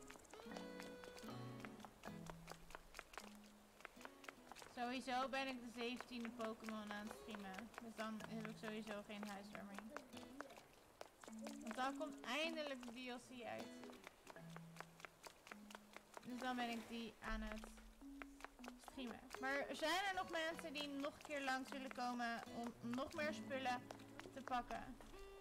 Sowieso ben ik de 17e Pokémon aan het streamen. Dus dan heb ik sowieso geen huiswarming. Want dan komt eindelijk de DLC uit. Dus dan ben ik die aan het streamen. Maar zijn er nog mensen die nog een keer langs willen komen om nog meer spullen te pakken?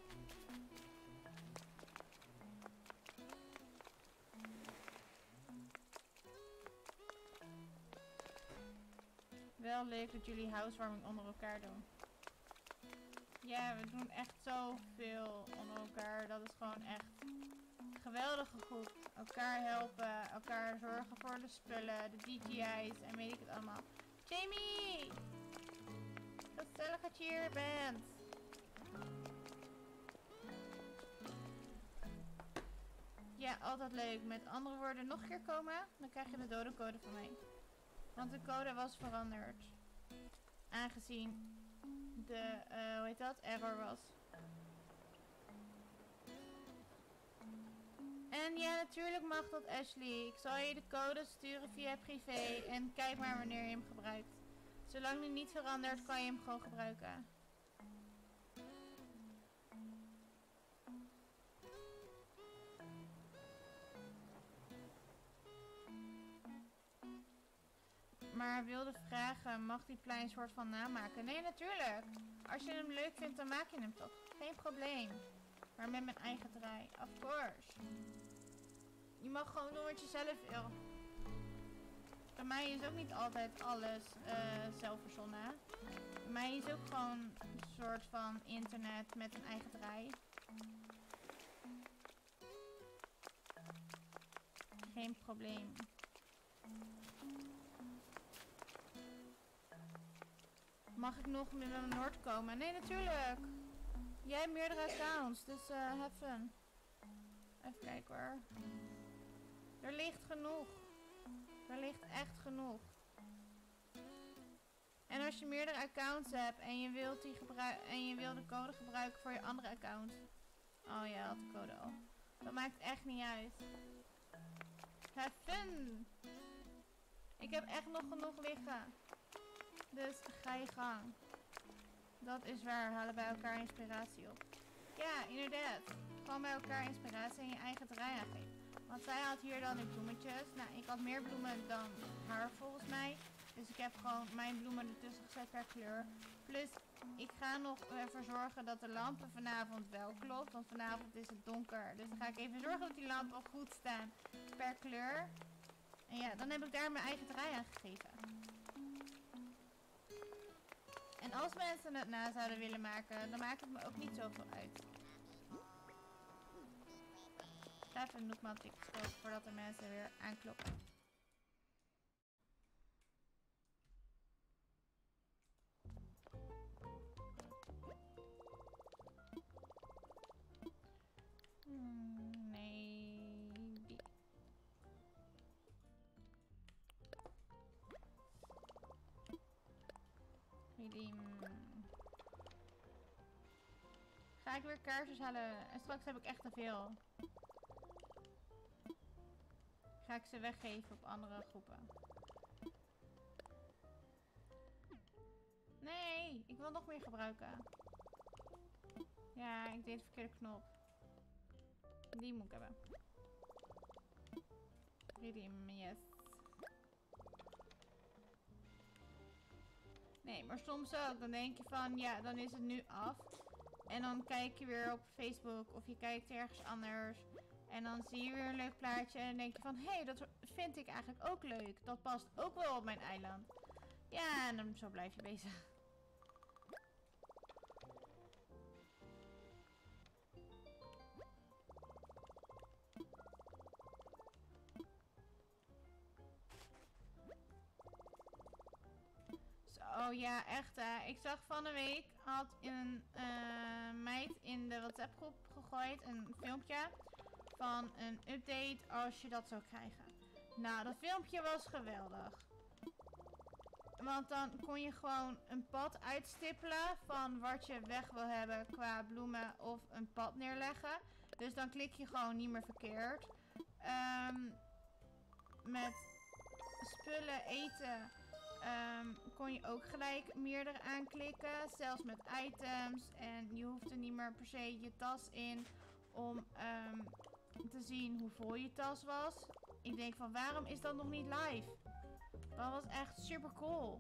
Wel leuk dat jullie housewarming onder elkaar doen. Ja, we doen echt zoveel onder elkaar. Dat is gewoon echt een geweldige groep. Elkaar helpen, elkaar zorgen voor de spullen, de DJI's en weet ik het allemaal. Jamie! Gezellig dat je hier bent. Ja, altijd leuk. Met andere woorden, nog een keer komen, dan krijg je de dodecode van mij. Want de code was veranderd. Aangezien de, hoe heet dat, error was. En ja, natuurlijk mag dat, Ashley. Ik zal je de code sturen via privé. En kijk maar wanneer je hem gebruikt. Zolang die niet verandert, kan je hem gewoon gebruiken. Maar wilde vragen, mag die plein soort van namaken? Nee, natuurlijk. Als je hem leuk vindt, dan maak je hem toch. Geen probleem. Maar met mijn eigen draai. Of course. Je mag gewoon doen wat je zelf wil. Bij mij is ook niet altijd alles zelf verzonnen. Bij mij is ook gewoon een soort van internet met een eigen draai. Geen probleem. Mag ik nog naar Noord komen? Nee, natuurlijk. Jij hebt meerdere accounts, dus have fun. Even kijken hoor. Er ligt genoeg. Er ligt echt genoeg. En als je meerdere accounts hebt en je wilt, de code gebruiken voor je andere account. Oh ja, had de code al. Dat maakt echt niet uit. Have fun. Ik heb echt nog genoeg liggen. Dus ga je gang. Dat is waar, halen bij elkaar inspiratie op. Ja, inderdaad. Gewoon bij elkaar inspiratie en je eigen draai aangeven. Want zij had hier dan die bloemetjes. Nou, ik had meer bloemen dan haar volgens mij. Dus ik heb gewoon mijn bloemen ertussen gezet per kleur. Plus, ik ga nog ervoor zorgen dat de lampen vanavond wel klopt. Want vanavond is het donker. Dus dan ga ik even zorgen dat die lampen goed staan per kleur. En ja, dan heb ik daar mijn eigen draai aan gegeven. En als mensen het na zouden willen maken, dan maakt het me ook niet zoveel uit. Ik ga even een noekmaaltje kopen voordat de mensen weer aankloppen. Nee, die. Ga ik weer kaarsjes halen en straks heb ik echt te veel. Ga ik ze weggeven op andere groepen. Nee, ik wil nog meer gebruiken. Ja, ik deed de verkeerde knop. Die moet ik hebben. Redeem, yes. Nee, maar soms ook. Dan denk je van, ja, dan is het nu af. En dan kijk je weer op Facebook of je kijkt ergens anders. En dan zie je weer een leuk plaatje en dan denk je van, hé, dat vind ik eigenlijk ook leuk. Dat past ook wel op mijn eiland. Ja, en dan zo blijf je bezig. Oh ja, echt hè. Ik zag van de week, had een meid in de WhatsApp groep gegooid een filmpje van een update als je dat zou krijgen. Nou, dat filmpje was geweldig. Want dan kon je gewoon een pad uitstippelen van wat je weg wil hebben qua bloemen of een pad neerleggen. Dus dan klik je gewoon niet meer verkeerd. Met spullen, eten... kon je ook gelijk meerdere aanklikken. Zelfs met items. En je hoefde niet meer per se je tas in om te zien hoe vol je tas was. Ik denk van waarom is dat nog niet live? Dat was echt super cool.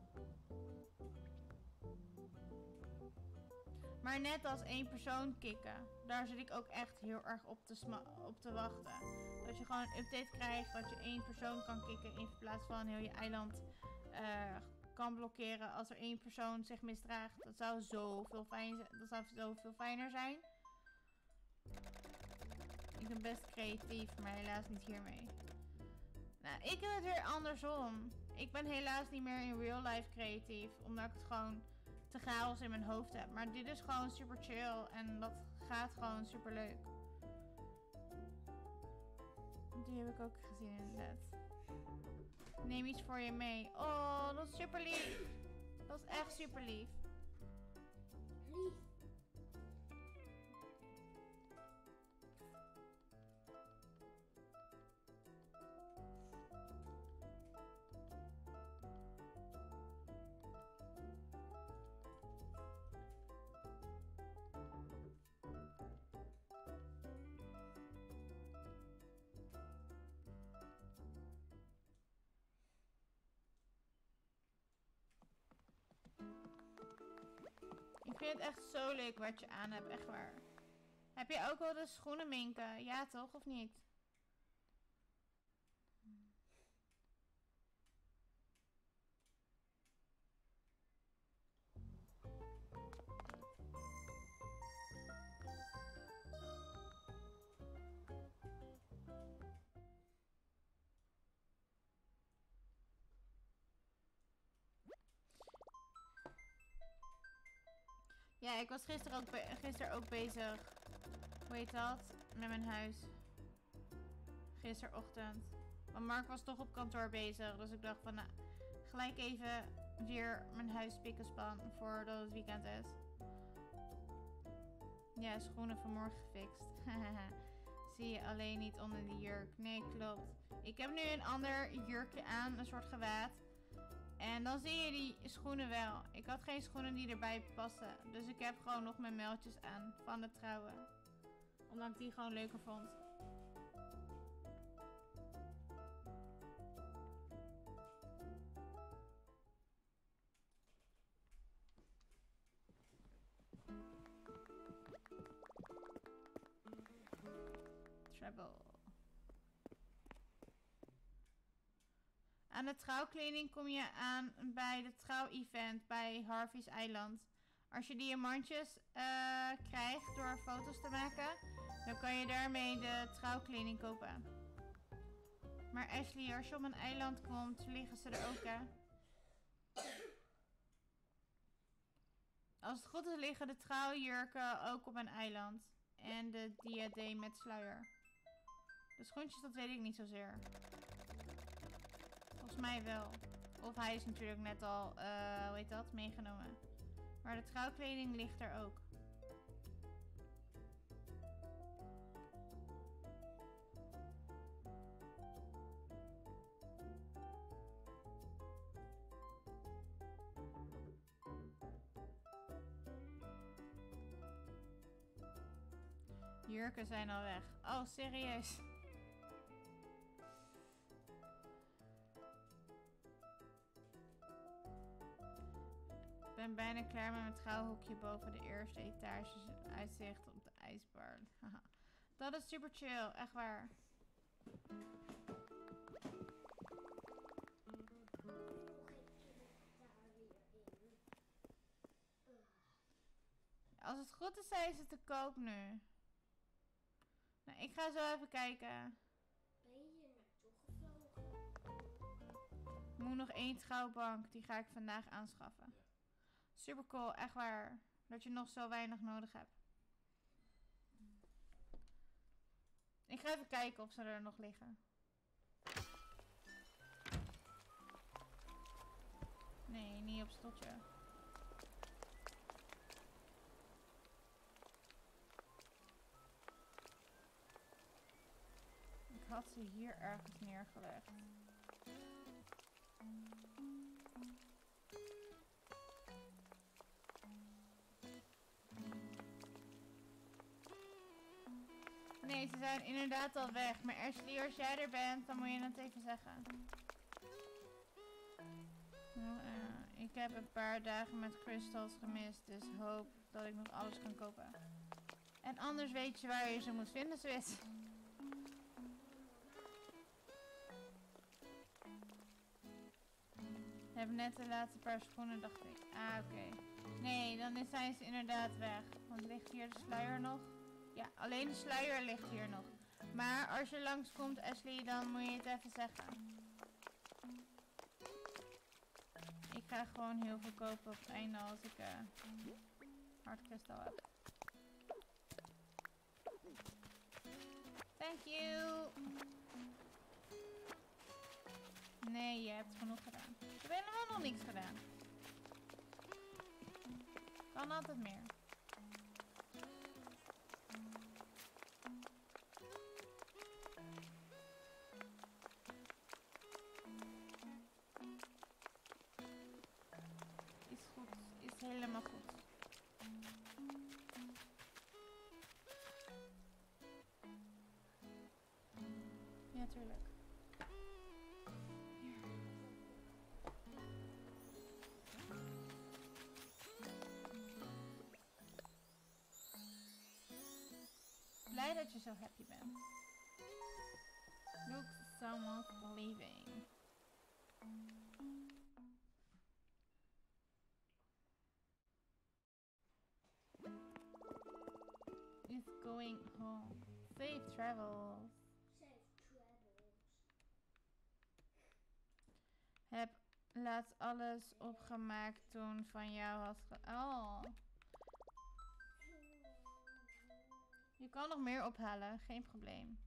Maar net als één persoon kicken. Daar zit ik ook echt heel erg op te wachten. Dat je gewoon een update krijgt dat je één persoon kan kicken in plaats van heel je eiland kan blokkeren als er één persoon zich misdraagt. Dat zou zoveel fijner zijn. Ik ben best creatief, maar helaas niet hiermee. Nou, ik heb het weer andersom. Ik ben helaas niet meer in real life creatief, omdat ik het gewoon te chaos in mijn hoofd heb. Maar dit is gewoon super chill en dat gaat gewoon super leuk. Die heb ik ook gezien inderdaad. Neem iets voor je mee. Oh, dat is super lief. Dat is echt super lief. Lief. Ik vind het echt zo leuk wat je aan hebt, echt waar. Heb je ook wel de schoenen minken? Ja toch, of niet? Ja, ik was gisteren ook bezig. Hoe heet dat? Met mijn huis. Gisterochtend. Want Mark was toch op kantoor bezig. Dus ik dacht van, nou, gelijk even weer mijn huis pikken span voordat het weekend is. Ja, schoenen vanmorgen gefixt. Zie je alleen niet onder die jurk. Nee, klopt. Ik heb nu een ander jurkje aan, een soort gewaad. En dan zie je die schoenen wel. Ik had geen schoenen die erbij passen. Dus ik heb gewoon nog mijn meldjes aan van de trouwen. Omdat ik die gewoon leuker vond. Treble. Aan de trouwkleding kom je aan bij de trouwevent bij Harvey's Eiland. Als je diamantjes krijgt door foto's te maken, dan kan je daarmee de trouwkleding kopen. Maar Ashley, als je op een eiland komt, liggen ze er ook, hè? Als het goed is, liggen de trouwjurken ook op een eiland. En de diadeem met sluier. De schoentjes, dat weet ik niet zozeer. Volgens mij wel. Of hij is natuurlijk net al, hoe heet dat, meegenomen. Maar de trouwkleding ligt er ook. Jurken zijn al weg. Oh, serieus? Ik ben bijna klaar met mijn trouwhoekje boven de eerste etage. Uitzicht op de ijsbar. Haha. Dat is super chill, echt waar. Als het goed is, zijn ze te koop nu. Nou, ik ga zo even kijken. Ben je hier naartoe gevlogen? Ik moet nog 1 trouwbank. Die ga ik vandaag aanschaffen. Ja. Super cool, echt waar. Dat je nog zo weinig nodig hebt. Ik ga even kijken of ze er nog liggen. Nee, niet op stotje. Ik had ze hier ergens neergelegd. Nee, ze zijn inderdaad al weg. Maar Ashley, als jij er bent, dan moet je het even zeggen. Nou, ik heb een paar dagen met crystals gemist, dus hoop dat ik nog alles kan kopen. En anders weet je waar je ze moet vinden, Swiss. Ik heb net de laatste paar schoenen, dacht ik. Ah, oké. Nee, dan zijn ze inderdaad weg. Want ligt hier de sluier nog? Ja, alleen de sluier ligt hier nog. Maar als je langskomt, Ashley, dan moet je het even zeggen. Ik ga gewoon heel veel kopen op het einde als ik hartkristal heb. Thank you! Nee, je hebt genoeg gedaan. Ik heb helemaal nog niks gedaan. Kan altijd meer. Is goed. Is helemaal goed. Ja, tuurlijk. Blij dat je zo happy bent. Look, someone's leaving. Is going home. Safe travels. Safe travels. Heb laatst alles opgemaakt toen van jou had Oh. Je kan nog meer ophalen, geen probleem.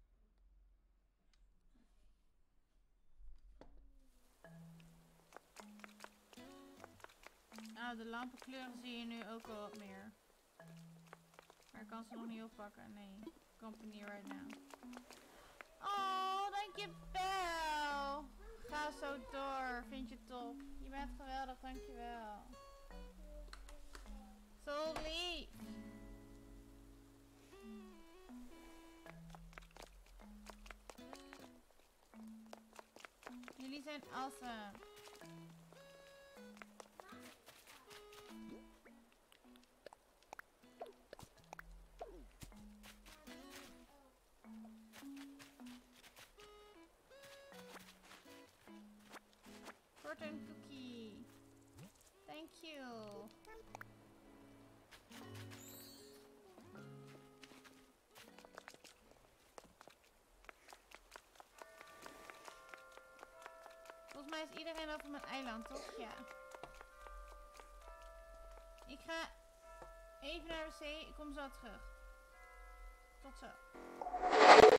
Nou, de lampenkleuren zie je nu ook al wat meer. Maar ik kan ze nog niet oppakken. Nee. Company right now. Oh, dankjewel. Ga zo door. Vind je top. Je bent geweldig, dankjewel. Zo lief. Jullie zijn awesome. Fortune cookie. Thank you. Volgens mij is iedereen over mijn eiland, toch? Ja. Ik ga even naar de wc. Ik kom zo terug. Tot zo.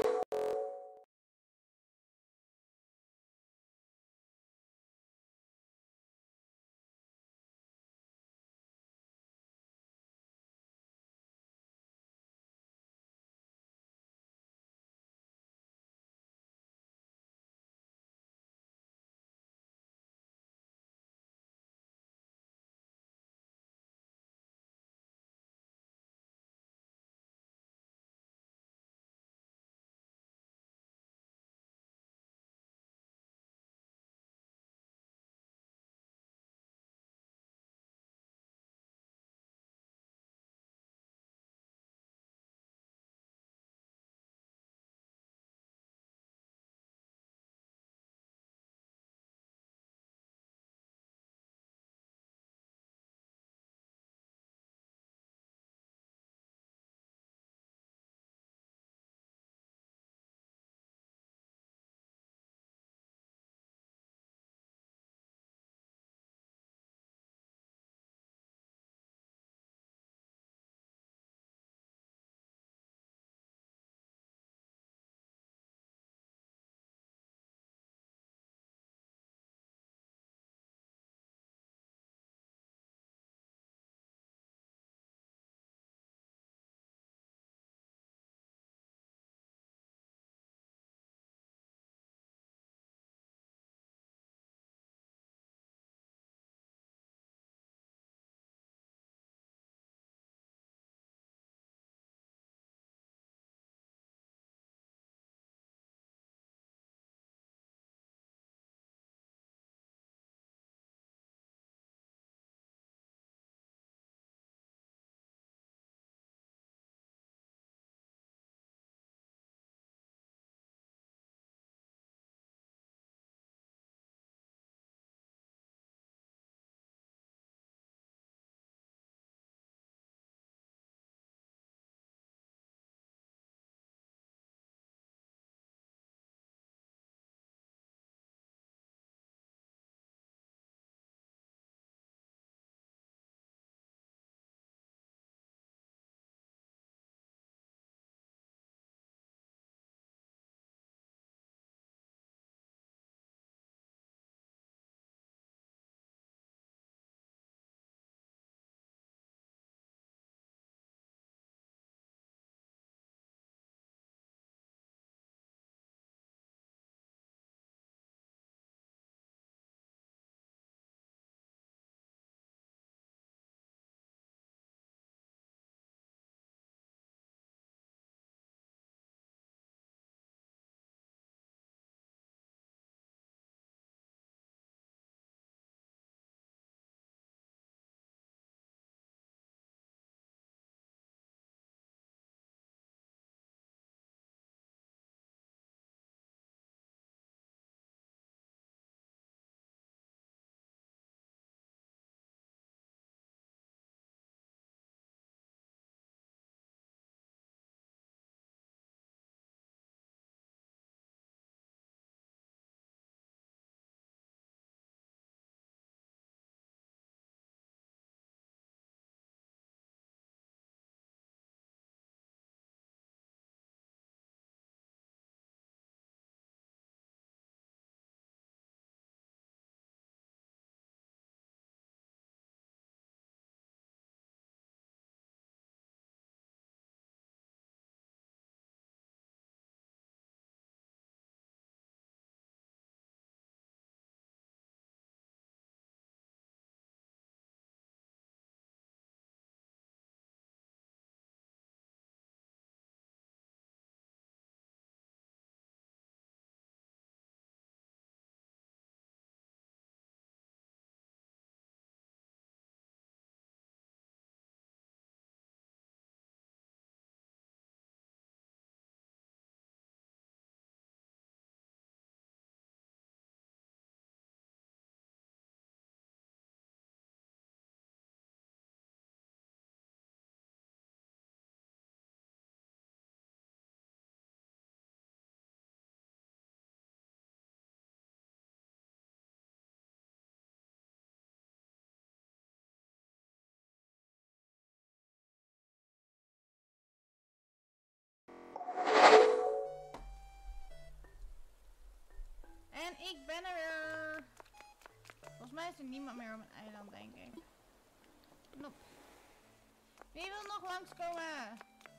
niemand meer op mijn eiland, denk ik. Nope. Wie wil nog langskomen?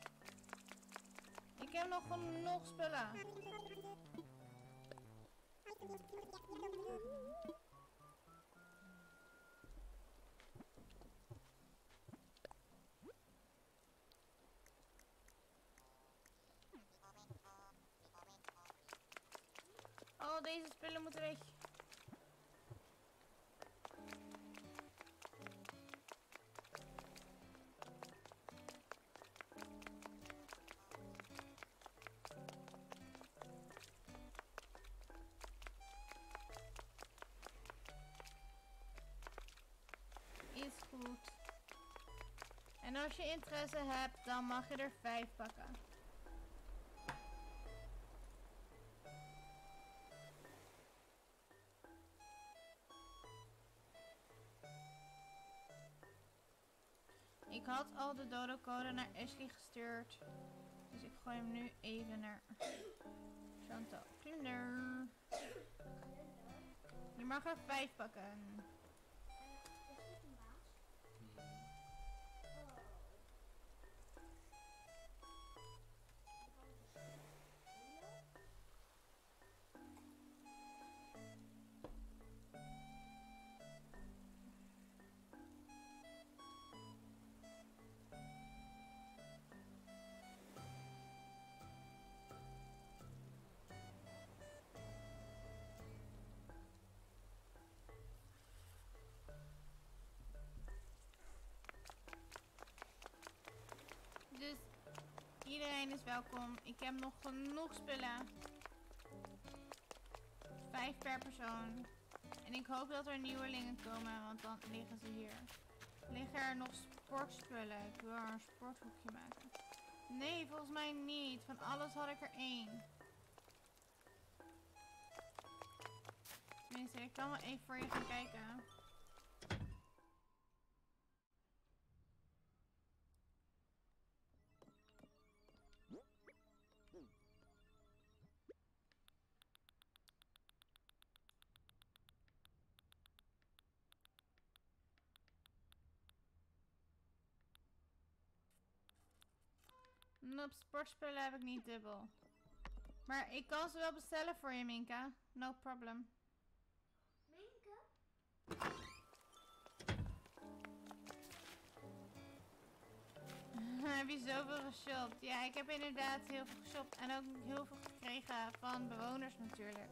Ik heb nog genoeg spullen. Oh, deze spullen moeten weg. Is goed. En als je interesse hebt, dan mag je er 5 pakken. Ik had al de dodo-code naar Ashley gestuurd. Dus ik gooi hem nu even naar Chantal. Klunder. Je mag er 5 pakken. Is dit een baas? Dus iedereen is welkom. Ik heb nog genoeg spullen. 5 per persoon. En ik hoop dat er nieuwelingen komen, want dan liggen ze hier. Liggen er nog sportspullen? Ik wil er een sporthoekje maken. Nee, volgens mij niet. Van alles had ik er 1. Tenminste, ik kan wel even voor je gaan kijken. Nope, sportspullen heb ik niet dubbel. Maar ik kan ze wel bestellen voor je, Minka. No problem. Minke? Heb je zoveel geshopt? Ja, ik heb inderdaad heel veel geshopt. En ook heel veel gekregen van bewoners natuurlijk.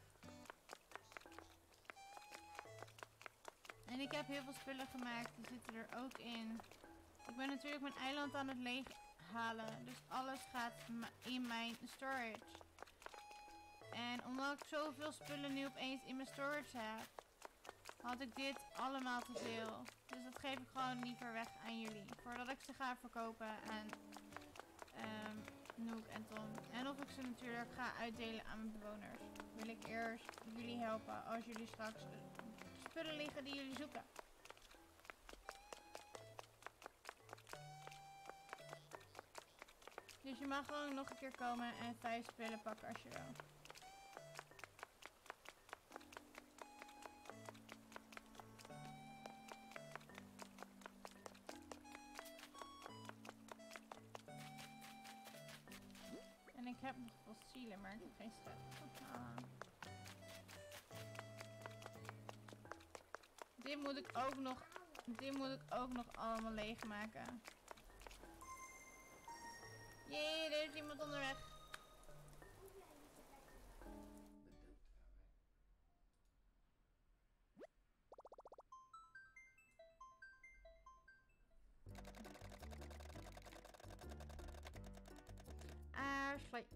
En ik heb heel veel spullen gemaakt. Die zitten er ook in. Ik ben natuurlijk mijn eiland aan het leeghalen. Dus alles gaat in mijn storage. En omdat ik zoveel spullen nu opeens in mijn storage heb, had ik dit allemaal te veel. Dus dat geef ik gewoon liever weg aan jullie. Voordat ik ze ga verkopen aan Nook en Tom. En of ik ze natuurlijk ga uitdelen aan mijn bewoners. Wil ik eerst jullie helpen als jullie straks spullen liggen die jullie zoeken. Dus je mag gewoon nog een keer komen en 5 spullen pakken als je wil. En ik heb nog fossielen, maar ik heb geen schep. Dit moet ik ook nog allemaal leegmaken. Jee, er is iemand onderweg. Ashley.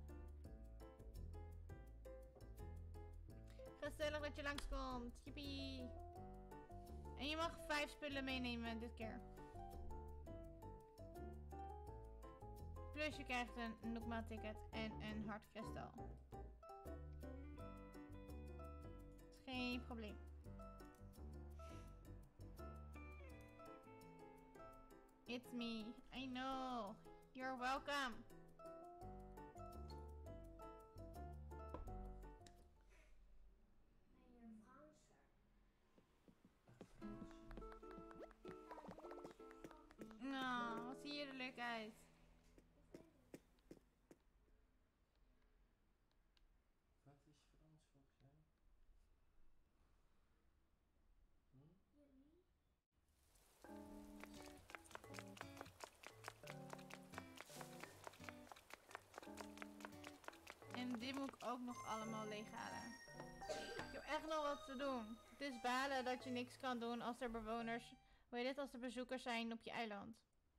Gezellig dat je langskomt. Jippie. En je mag 5 spullen meenemen dit keer. Plus je krijgt een Nookma ticket en een hartkristal. Is geen probleem. It's me. I know. You're welcome. dit moet ik ook nog allemaal leeghalen. Ik heb echt nog wat te doen. Het is balen dat je niks kan doen als er bewoners... Hoe heet dit? Als er bezoekers zijn op je eiland.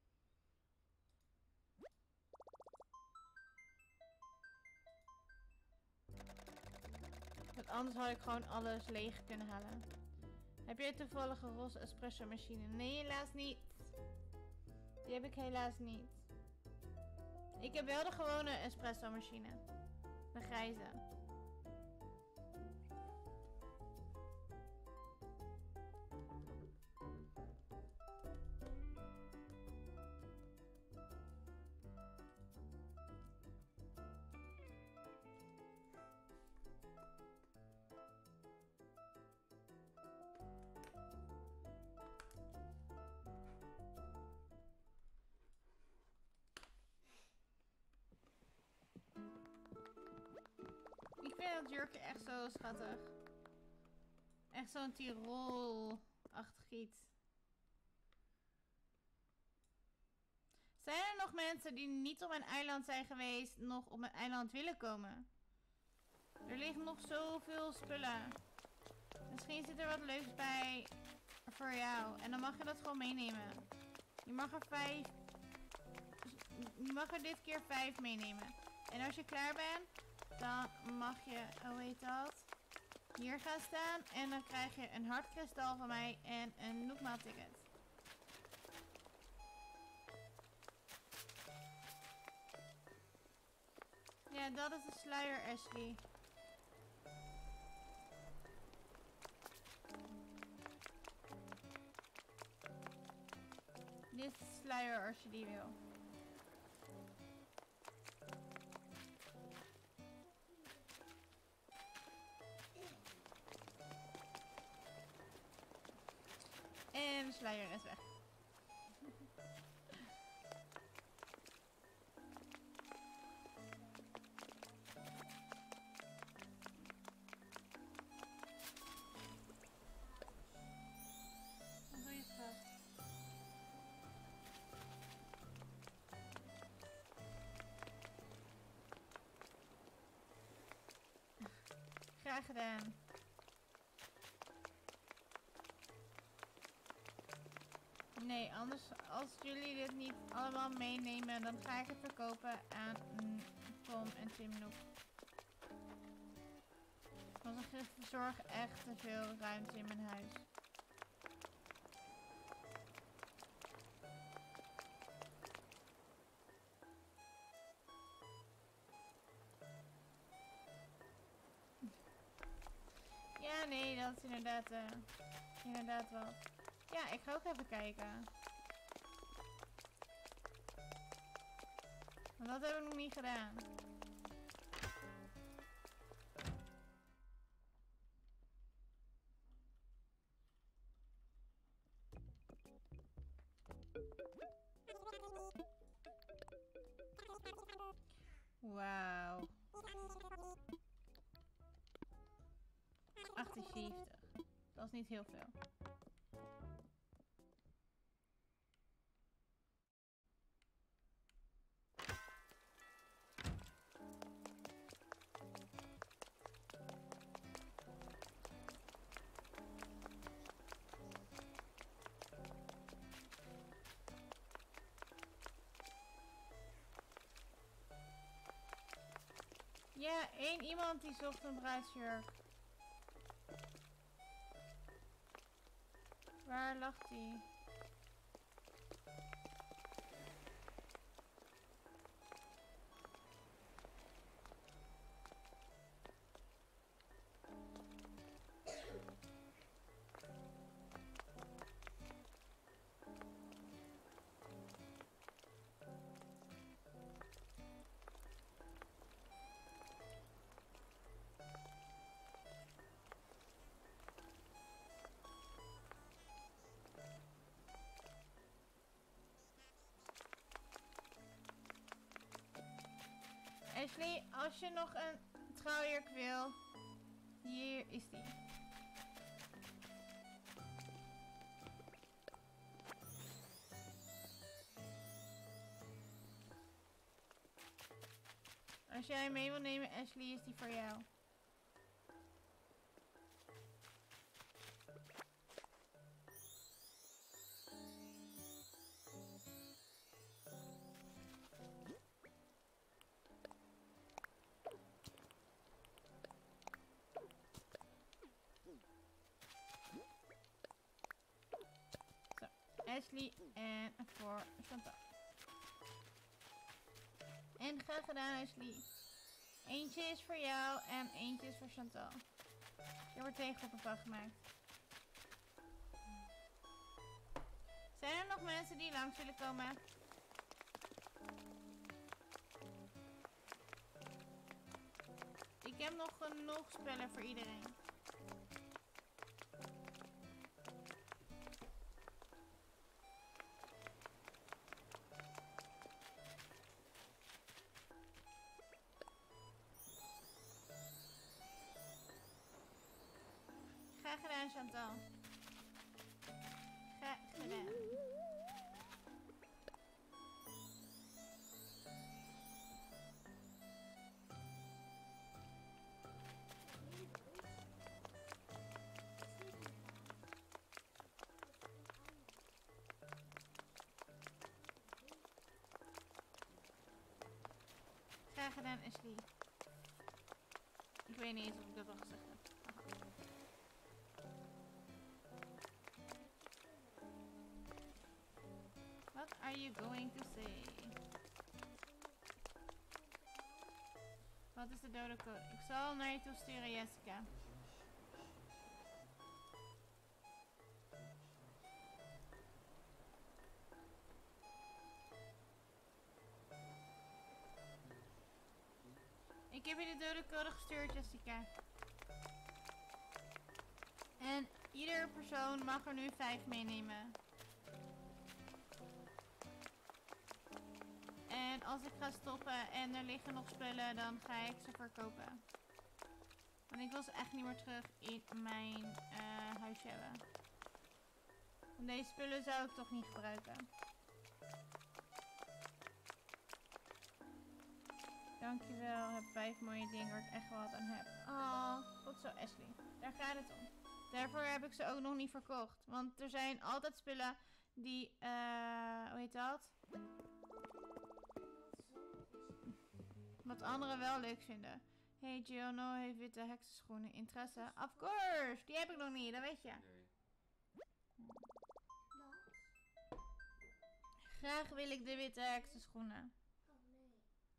Want anders had ik gewoon alles leeg kunnen halen. Heb jij toevallig een roze espresso machine? Nee, helaas niet. Die heb ik helaas niet. Ik heb wel de gewone espresso machine. De grijze. Ik vind dat jurkje echt zo schattig. Echt zo'n Tirol-achtig iets. Zijn er nog mensen die niet op mijn eiland zijn geweest, nog op mijn eiland willen komen? Er liggen nog zoveel spullen. Misschien zit er wat leuks bij voor jou. En dan mag je dat gewoon meenemen. Je mag er 5... Je mag er dit keer 5 meenemen. En als je klaar bent, dan mag je, hoe heet dat? Hier gaan staan. En dan krijg je een hartkristal van mij en een Nookmaal ticket. Ja, dat is de sluier, Ashley. Dit is de sluier als je die wil. En de sluier is weg. Wat doe je, schat? Graag gedaan. Nee, anders als jullie dit niet allemaal meenemen, dan ga ik het verkopen aan Tom en Tim Nook. Want ik verzorg echt te veel ruimte in mijn huis. Ja, nee, dat is inderdaad wat. Ja, ik ga ook even kijken. Want dat heb ik nog niet gedaan. Wauw. 78. Dat is niet heel veel. Ja, één iemand die zocht een bruidsjurk. Waar lag die? Ashley, als je nog een trouwjurk wil, hier is die. Als jij mee wil nemen, Ashley, is die voor jou. Ashley en voor Chantal. En graag gedaan, Ashley. Eentje is voor jou en eentje is voor Chantal. Er wordt tegengroepen van gemaakt. Zijn er nog mensen die langs willen komen? Ik heb nog genoeg spellen voor iedereen. Graag gedaan, Chantal. Graag gedaan. Graag gedaan, Ashley. Ik weet niet eens of ik dat al gezegd heb. What are you going to say? Wat is de dode code? Ik zal hem naar je toe sturen, Jessica. Ik heb je de dode code gestuurd, Jessica. En ieder persoon mag er nu 5 meenemen. En als ik ga stoppen en er liggen nog spullen, dan ga ik ze verkopen. Want ik wil ze echt niet meer terug in mijn huisje hebben. Want deze spullen zou ik toch niet gebruiken. Dankjewel, heb 5 mooie dingen waar ik echt wel wat aan heb. Oh, goed zo, Ashley. Daar gaat het om. Daarvoor heb ik ze ook nog niet verkocht. Want er zijn altijd spullen die, hoe heet dat? Wat anderen wel leuk vinden. Hey, Jill, no heeft witte heksenschoenen. Interesse? Of course! Die heb ik nog niet, dat weet je. Nee. Graag wil ik de witte heksenschoenen. Oh nee.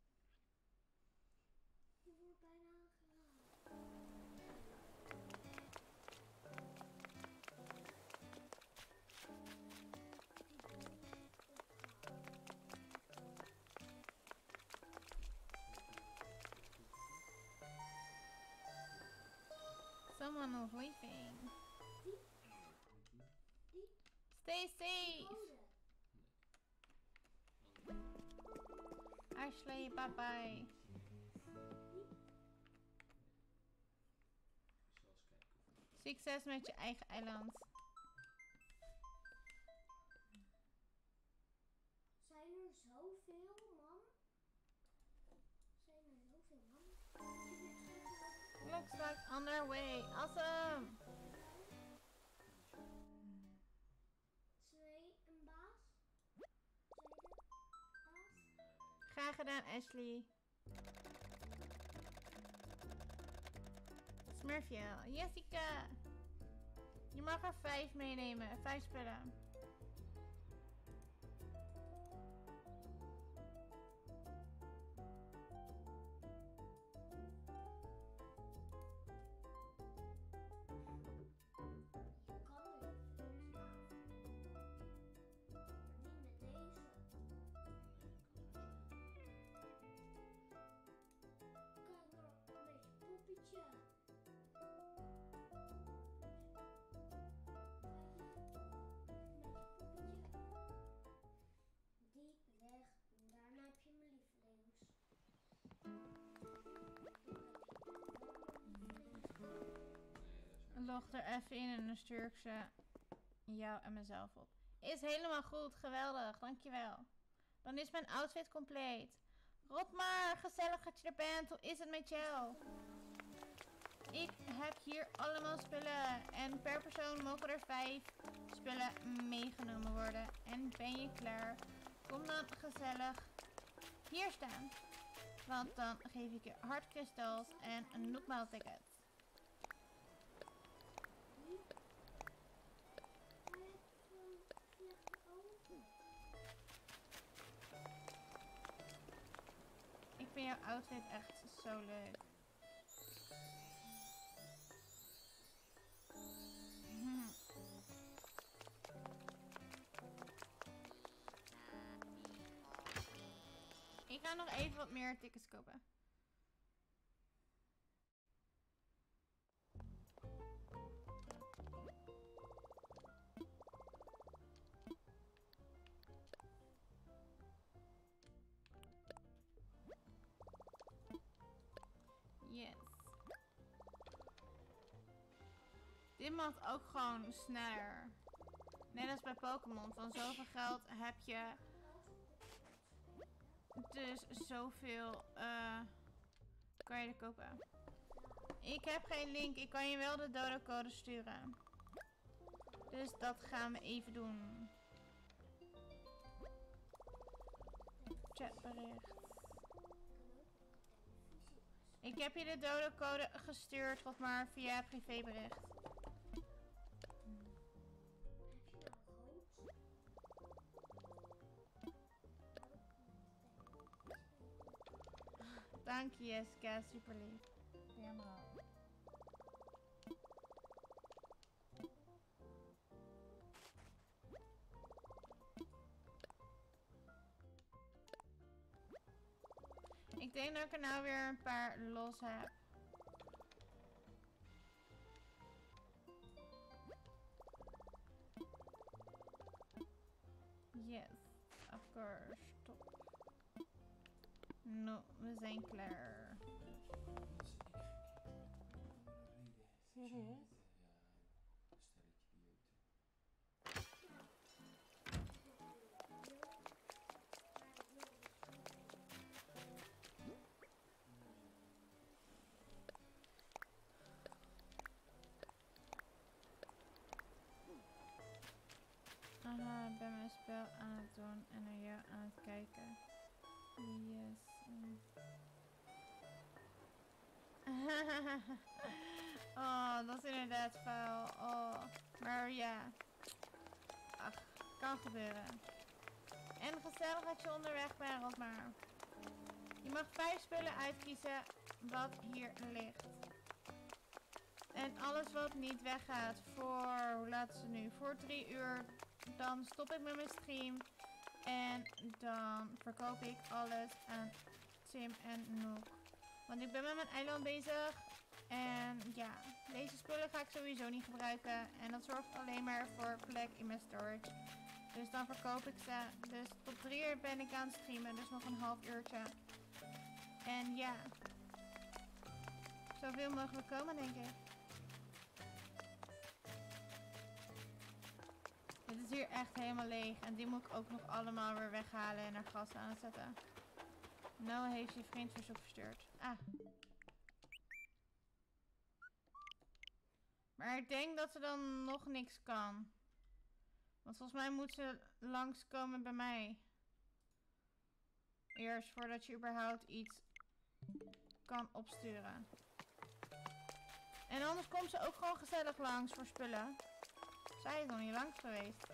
Je wordt bijna aangeraakt. Someone is leaving. Stay safe. Ashley, bye bye. Succes met je eigen eiland. Zijn er zoveel, man? Zijn er zoveel, man? Looks like on their way. Awesome. 2 een baas? Tweede baas? Graag gedaan, Ashley. Smurfje. Jessica. Je mag er 5 meenemen. 5 spullen. Log er even in en dan stuur ik ze jou en mezelf op. Is helemaal goed, geweldig, dankjewel. Dan is mijn outfit compleet. Rot maar, gezellig dat je er bent. Hoe is het met jou? Ik heb hier allemaal spullen. En per persoon mogen er 5 spullen meegenomen worden. En ben je klaar? Kom dan gezellig hier staan. Want dan geef ik je hartkristals en een nogmaalticket. Ik vind jouw outfit echt zo leuk. Ik ga nog even wat meer tickets kopen. Yes. Dit mag ook gewoon sneller. Net als bij Pokémon. Van zoveel geld heb je dus zoveel kan je er kopen. Ik heb geen link. Ik kan je wel de dodo-code sturen. Dus dat gaan we even doen. Chatbericht. Ik heb je de dodo-code gestuurd, wat maar via privébericht. Dank je, Jessica. Super lief. Helemaal. Ik denk dat ik er nou weer een paar los heb. Yes, of course. Top. No, we zijn klaar. Serieus? Aha, ik ben mijn spel aan het doen en naar jou aan het kijken. Yes. Oh, dat is inderdaad vuil. Oh, maar ja. Ach, kan gebeuren. En gezellig dat je onderweg bent, Rotmar. Je mag 5 spullen uitkiezen wat hier ligt. En alles wat niet weggaat voor, hoe laat is het nu? Voor 3 uur. Dan stop ik met mijn stream. En dan verkoop ik alles aan Tim en Nook. Want ik ben met mijn eiland bezig. En ja, deze spullen ga ik sowieso niet gebruiken. En dat zorgt alleen maar voor plek in mijn storage. Dus dan verkoop ik ze. Dus tot 3 uur ben ik aan het streamen. Dus nog een half uurtje. En ja. Zoveel mogelijk komen, denk ik. Dit is hier echt helemaal leeg. En die moet ik ook nog allemaal weer weghalen en naar gas aan het zetten. Noah heeft je vriendverzoek verstuurd. Ah. Maar ik denk dat ze dan nog niks kan. Want volgens mij moet ze langskomen bij mij. Eerst voordat je überhaupt iets kan opsturen. En anders komt ze ook gewoon gezellig langs voor spullen. Zij is nog niet langs geweest.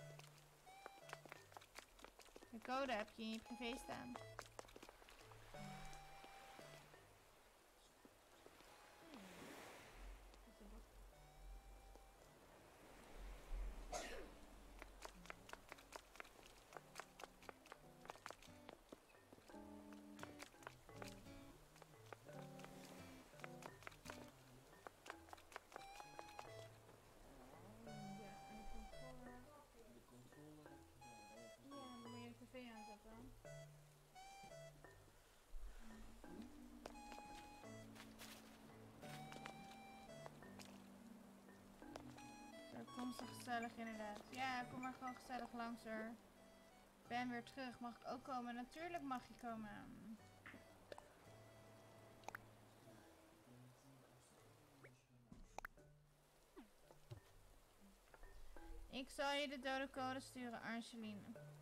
De code heb je in je privé staan. Kom zo gezellig inderdaad. Ja, kom maar gewoon gezellig langs hoor. Ik ben weer terug. Mag ik ook komen? Natuurlijk mag je komen. Ik zal je de dode code sturen, Angeline.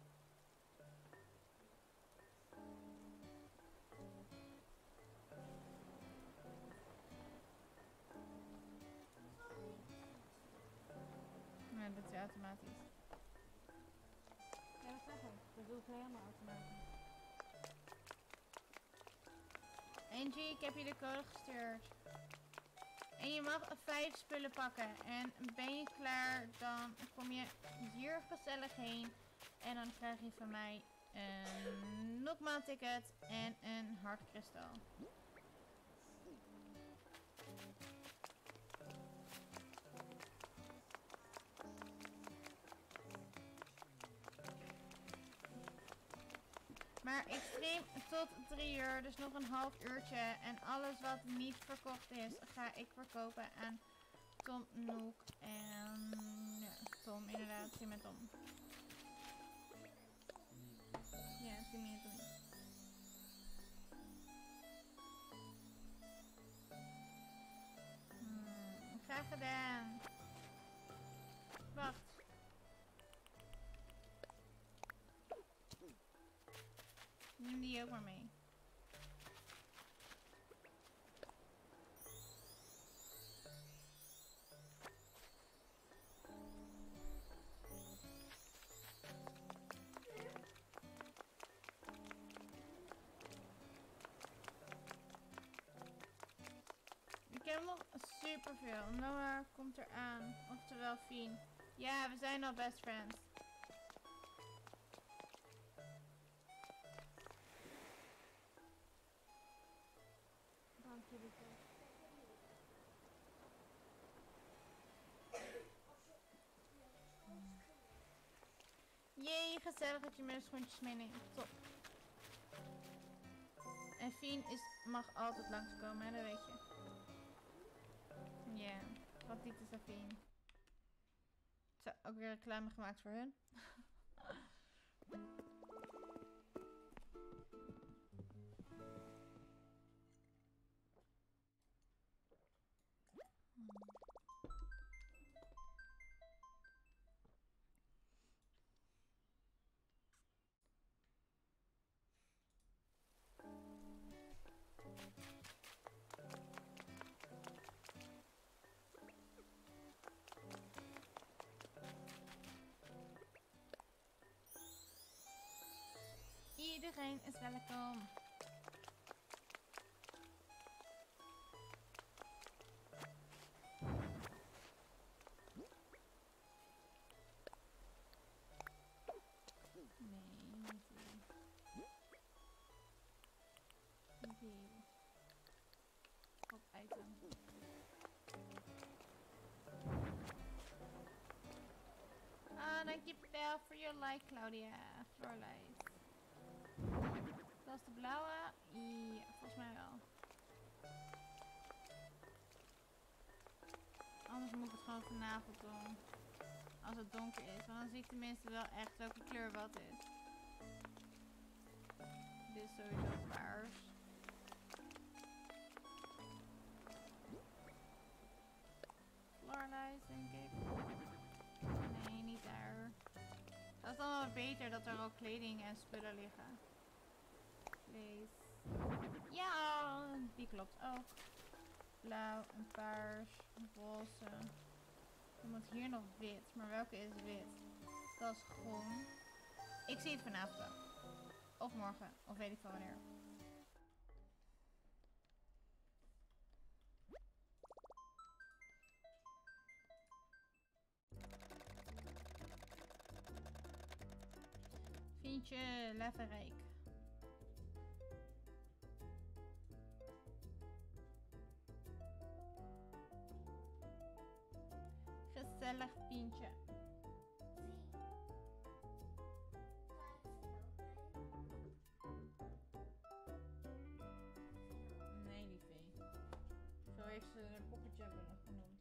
Nee, dat is automatisch. Ja, dat zeg ik. Dat doe ik helemaal automatisch. Angie, ik heb je de code gestuurd. En je mag 5 spullen pakken. En ben je klaar, dan kom je hier gezellig heen. En dan krijg je van mij een nogmaal ticket en een hartkristal. Maar ik stream tot 3 uur, dus nog een half uurtje. En alles wat niet verkocht is, ga ik verkopen aan Tom Nook en ja, Tom inderdaad, Tim en Tom. Ja, Timmy en Tom. Graag gedaan. Wacht. Neem die ook maar mee. Ik heb nog superveel. Noah komt eraan. Oftewel Fien. Ja, we zijn al best friends. Dank jullie wel. Jee, gezellig dat je mijn schoentjes meeneemt. Top. En Fien mag altijd langskomen, hè, dat weet je. Ja, wat dit is aan Fien. Zo, ook weer reclame gemaakt voor hun. Iedereen is welkom. Nee, niet die. Niet die. Op item. Ah, dankjewel voor je like, Claudia. Floorlight. Dat is de blauwe? Ja, volgens mij wel. Anders moet ik het gewoon vanavond doen. Als het donker is. Want dan zie ik tenminste wel echt welke kleur wat is. Dit is sowieso paars. Floorlight, denk ik. Nee, niet daar. Dat is dan wel beter dat er al kleding en spullen liggen. Vlees. Ja, die klopt ook. Blauw en paars, roze. Dan moet hier nog wit. Maar welke is wit? Dat is groen. Ik zie het vanavond wel. Of morgen. Of weet ik van wanneer. Vriendje, levenrijk. Gezellig Pientje. Nee, liefie. Zo heeft ze een poppetje nog genoemd.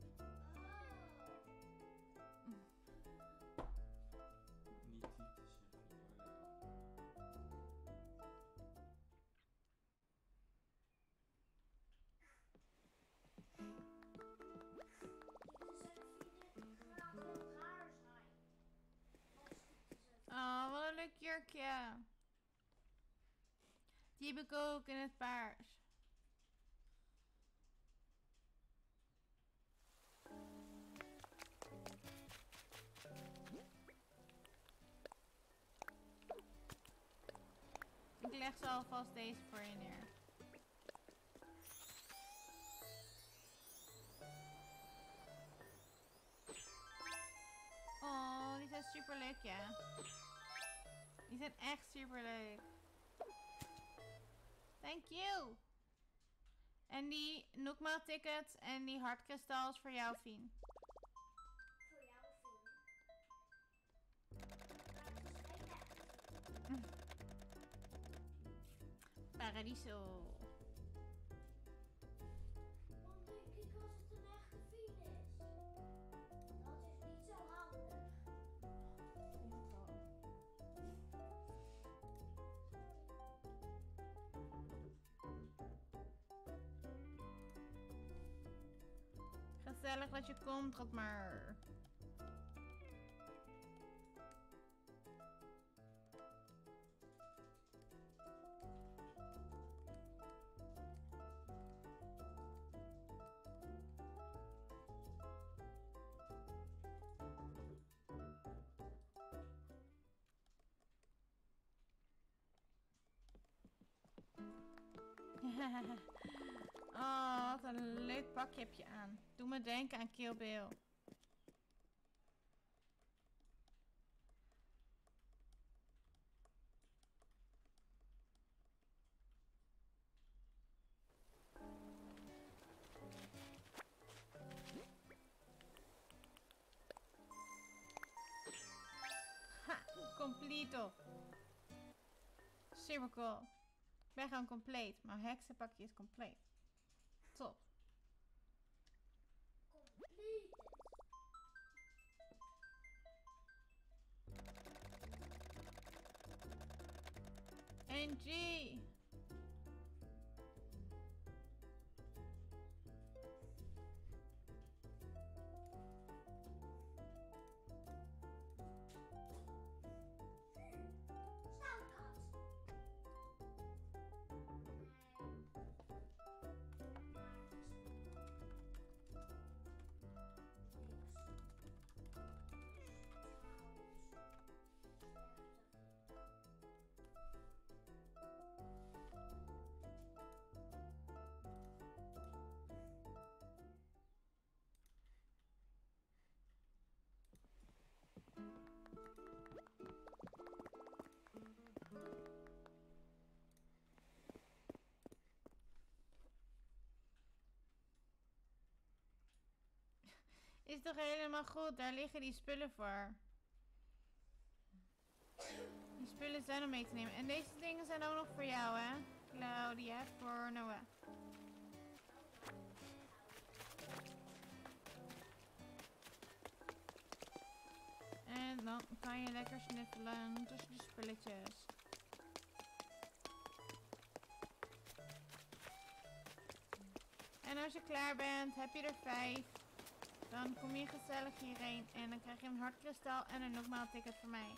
Niet ziek te Ja. Die heb ik ook in het paars. Ik leg zo alvast deze voor je neer. Oh, die zijn super leuk, ja. Die zijn echt super leuk. Thank you. En die Nookmaal tickets en die hartkristal voor jou, Fien. Voor jou, Fien. Paradiso. Dan denk ik als het een echte Fien is. Dat is niet zo handig. Gezellig dat je komt, Rotmar. Oh, wat een leuk pakje heb je aan. Doe me denken aan Kill Bill. Ha, completo. Super cool. Ik ben gewoon compleet. Mijn heksenpakje is compleet. Top. Completed. NG. Is toch helemaal goed, daar liggen die spullen voor. Die spullen zijn om mee te nemen. En deze dingen zijn ook nog voor jou, hè? Claudia, voor Noah. En dan kan je lekker snuffelen tussen de spulletjes. En als je klaar bent, heb je er 5. Dan kom je gezellig hierheen en dan krijg je een hartkristal en een nogmaals ticket voor mij.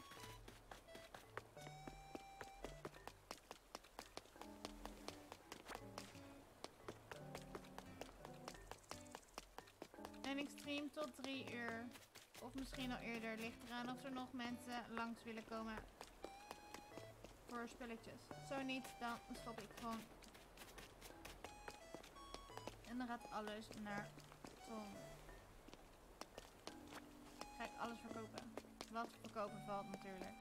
En ik stream tot 3 uur. Of misschien al eerder. Ligt eraan of er nog mensen langs willen komen. Voor spelletjes. Zo niet, dan stop ik gewoon. En dan gaat alles naar Tom. Ga ik alles verkopen. Wat verkopen valt natuurlijk.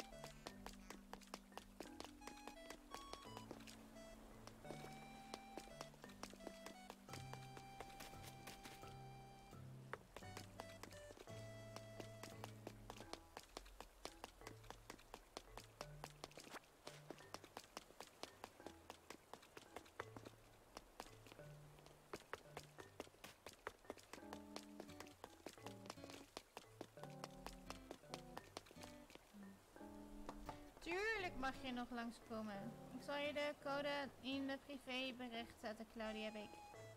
Tuurlijk mag je nog langskomen. Ik zal je de code in de privébericht zetten, Claudia Beek.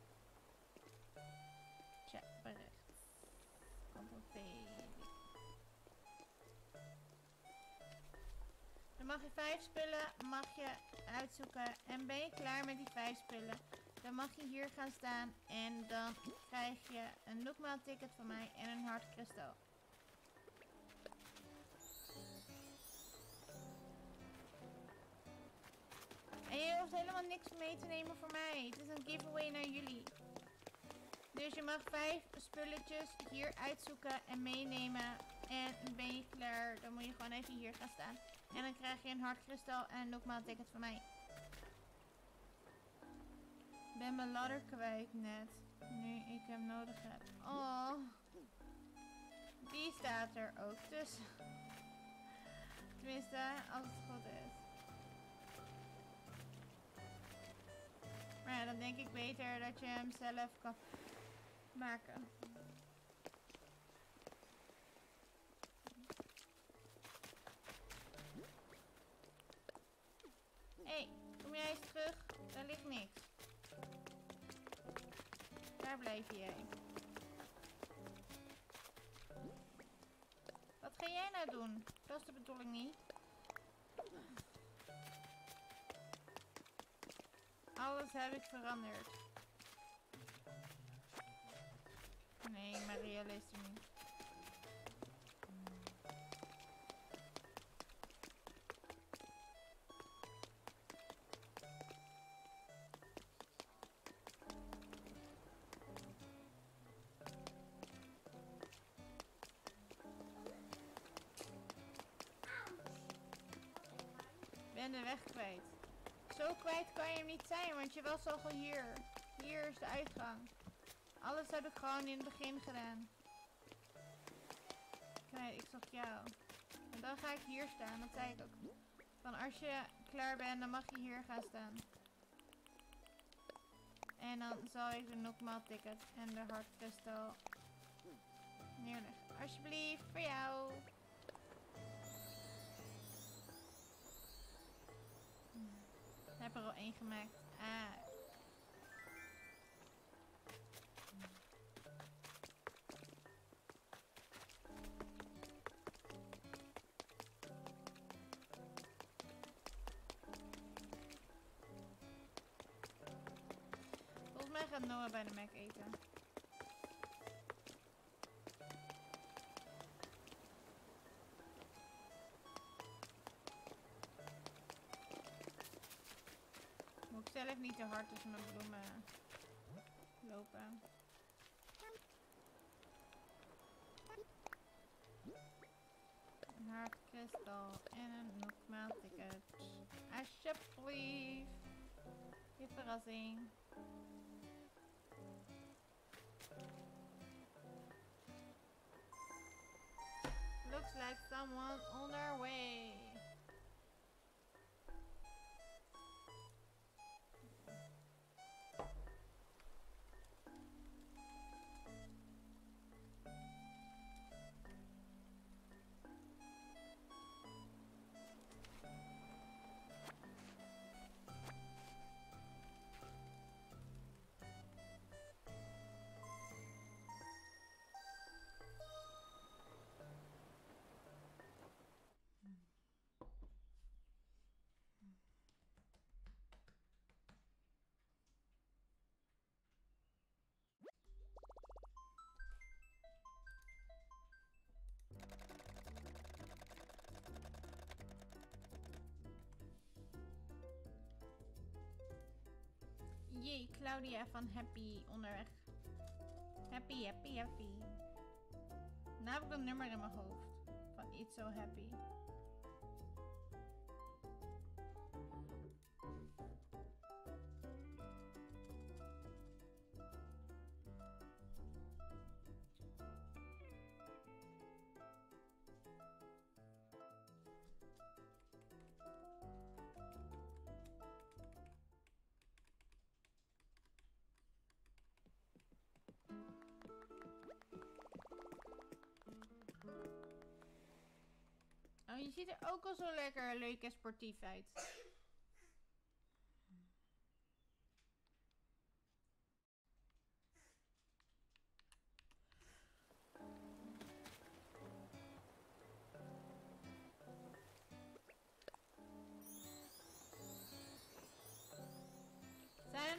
Tja, bericht. Ctrl-V. Dan mag je 5 spullen mag je uitzoeken. En ben je klaar met die 5 spullen, dan mag je hier gaan staan. En dan krijg je een nogmaals ticket van mij en een hartkristal. En je hoeft helemaal niks mee te nemen voor mij. Het is een giveaway naar jullie. Dus je mag 5 spulletjes hier uitzoeken en meenemen. En ben je klaar, dan moet je gewoon even hier gaan staan. En dan krijg je een hartkristal en een nogmaals ticket van mij. Ik ben mijn ladder kwijt net. Nu ik hem nodig heb. Oh. Die staat er ook tussen. Tenminste, als het goed is. Maar ja, dan denk ik beter dat je hem zelf kan maken. Hé, kom jij eens terug? Daar ligt niks. Daar blijf jij. Wat ga jij nou doen? Dat is de bedoeling niet. Alles heb ik veranderd. Nee, Maria leest er niet. Ben de weg kwijt. Zo kwijt kan je hem niet zijn, want je was al hier. Hier is de uitgang. Alles heb ik gewoon in het begin gedaan. Kijk, ik zag jou. En dan ga ik hier staan, dat zei ik ook. Van als je klaar bent, dan mag je hier gaan staan. En dan zal ik de nogmaals ticket en de hartkristal neerleggen. Alsjeblieft, voor jou. Ik heb er al 1 gemaakt. Ah. Volgens mij gaat Noah bij de Mac eten. Moet ik zelf niet te hard tussen mijn bloemen lopen. Een hartkristal en een nogmaals ticket. Alsjeblieft. Je verrassing. Looks like someone's on their way. Jee, Claudia van Happy onderweg. Happy, happy, happy. Nou heb ik een nummer in mijn hoofd. Van It's So Happy. Oh, je ziet er ook al zo lekker leuk en sportief uit.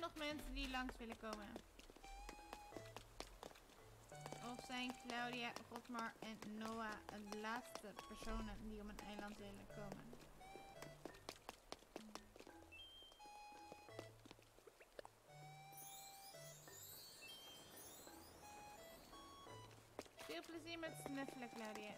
nog mensen die langs willen komen? Of zijn Claudia, Rotmar en Noah de laatste personen die op een eiland willen komen? Veel plezier met snuffelen, Claudia.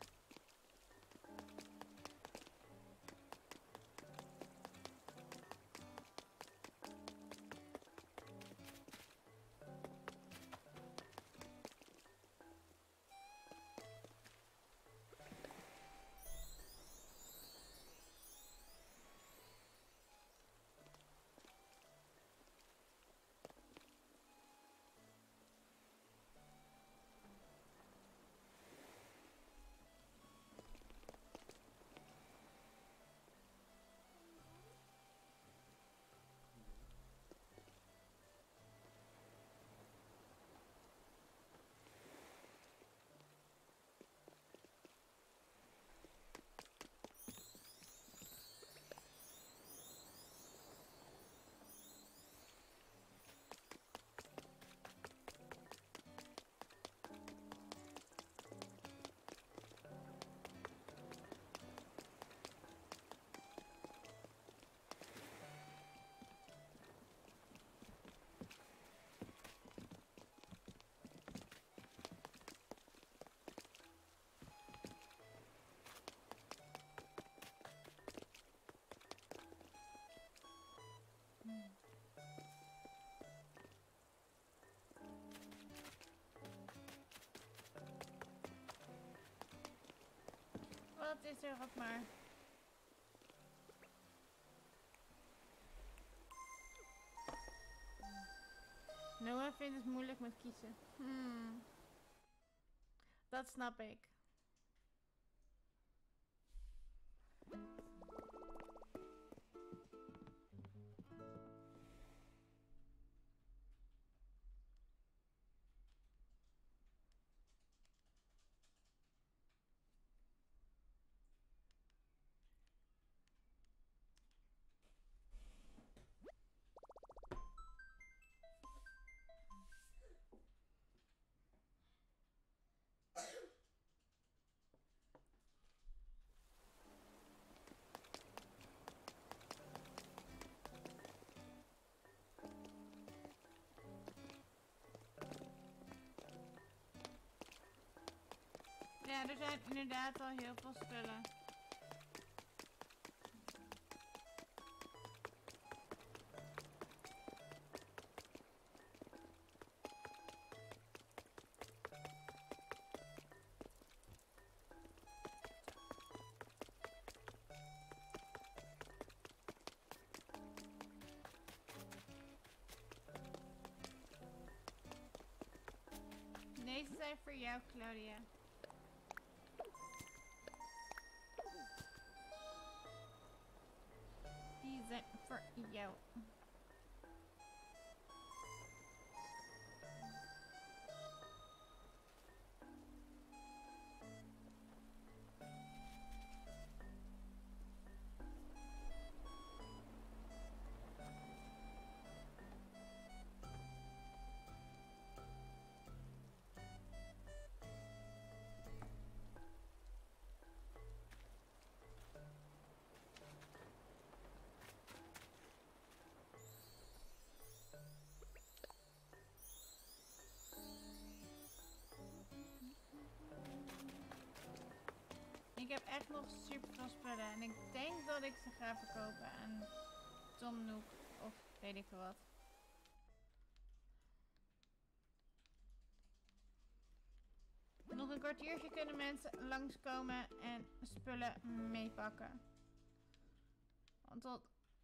Wat is er ook maar? Noah vindt het moeilijk met kiezen. Dat snap ik. Ja, er zijn inderdaad al heel veel spullen. Deze zijn voor jou, Claudia. Die zijn voor jou. Ik heb echt nog super veel spullen en ik denk dat ik ze ga verkopen aan Tom Nook of weet ik veel wat. Nog een kwartiertje kunnen mensen langskomen en spullen meepakken. Want tot...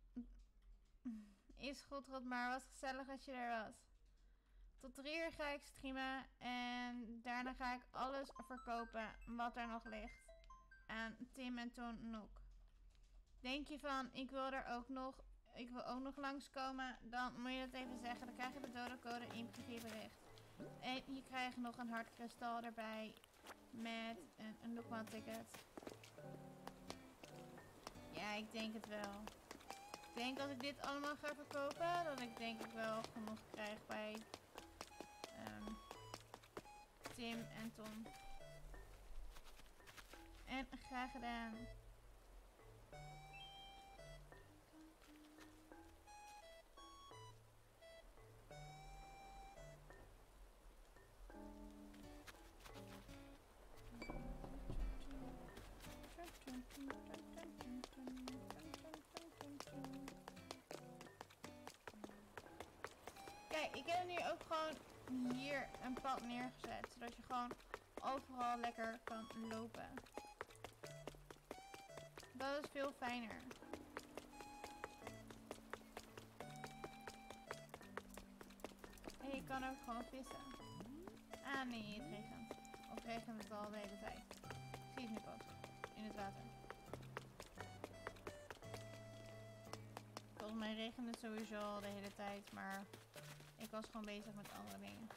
Is goed, Rotmar. Was gezellig dat je er was. Tot 3 uur ga ik streamen en daarna ga ik alles verkopen wat er nog ligt. Aan Tim en Tom Nook. Denk je van, ik wil ook nog langskomen, dan moet je dat even zeggen. Dan krijg je de dodecode in privébericht. En je krijgt nog een hartkristal erbij met een Nookman ticket. Ja, ik denk het wel. denk als ik dit allemaal ga verkopen, dat ik denk ik wel genoeg krijg bij Tim en Tom. En graag gedaan. Kijk, ik heb nu ook gewoon hier een pad neergezet, zodat je gewoon overal lekker kan lopen. Dat is veel fijner. En je kan ook gewoon vissen. Ah nee, het regent. Of regent het al de hele tijd? Ik zie het nu pas. In het water. Volgens mij regent het sowieso al de hele tijd, maar ik was gewoon bezig met andere dingen.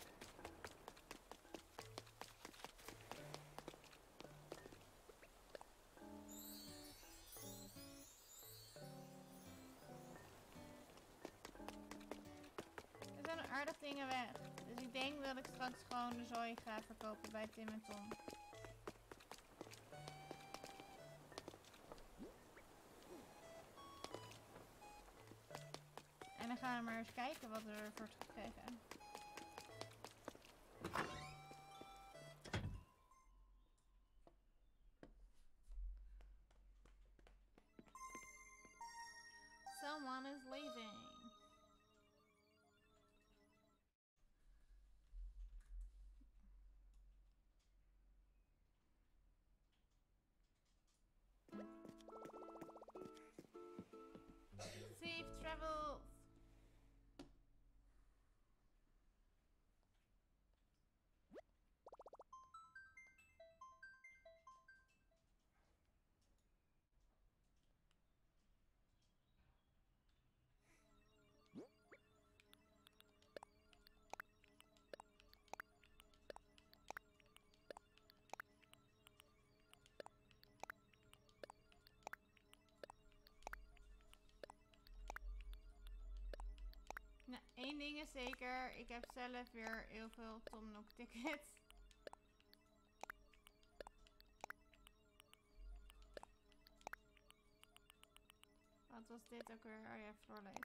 Er zijn nog aardig dingen weg. Dus ik denk dat ik straks gewoon de zooi ga verkopen bij Tim en Tom. En dan gaan we maar eens kijken wat we ervoor terugkrijgen. Someone is leaving. Safe travels. Nou, één ding is zeker. Ik heb zelf weer heel veel Tom Nook tickets. Wat was dit ook weer? Oh ja, Floorlees.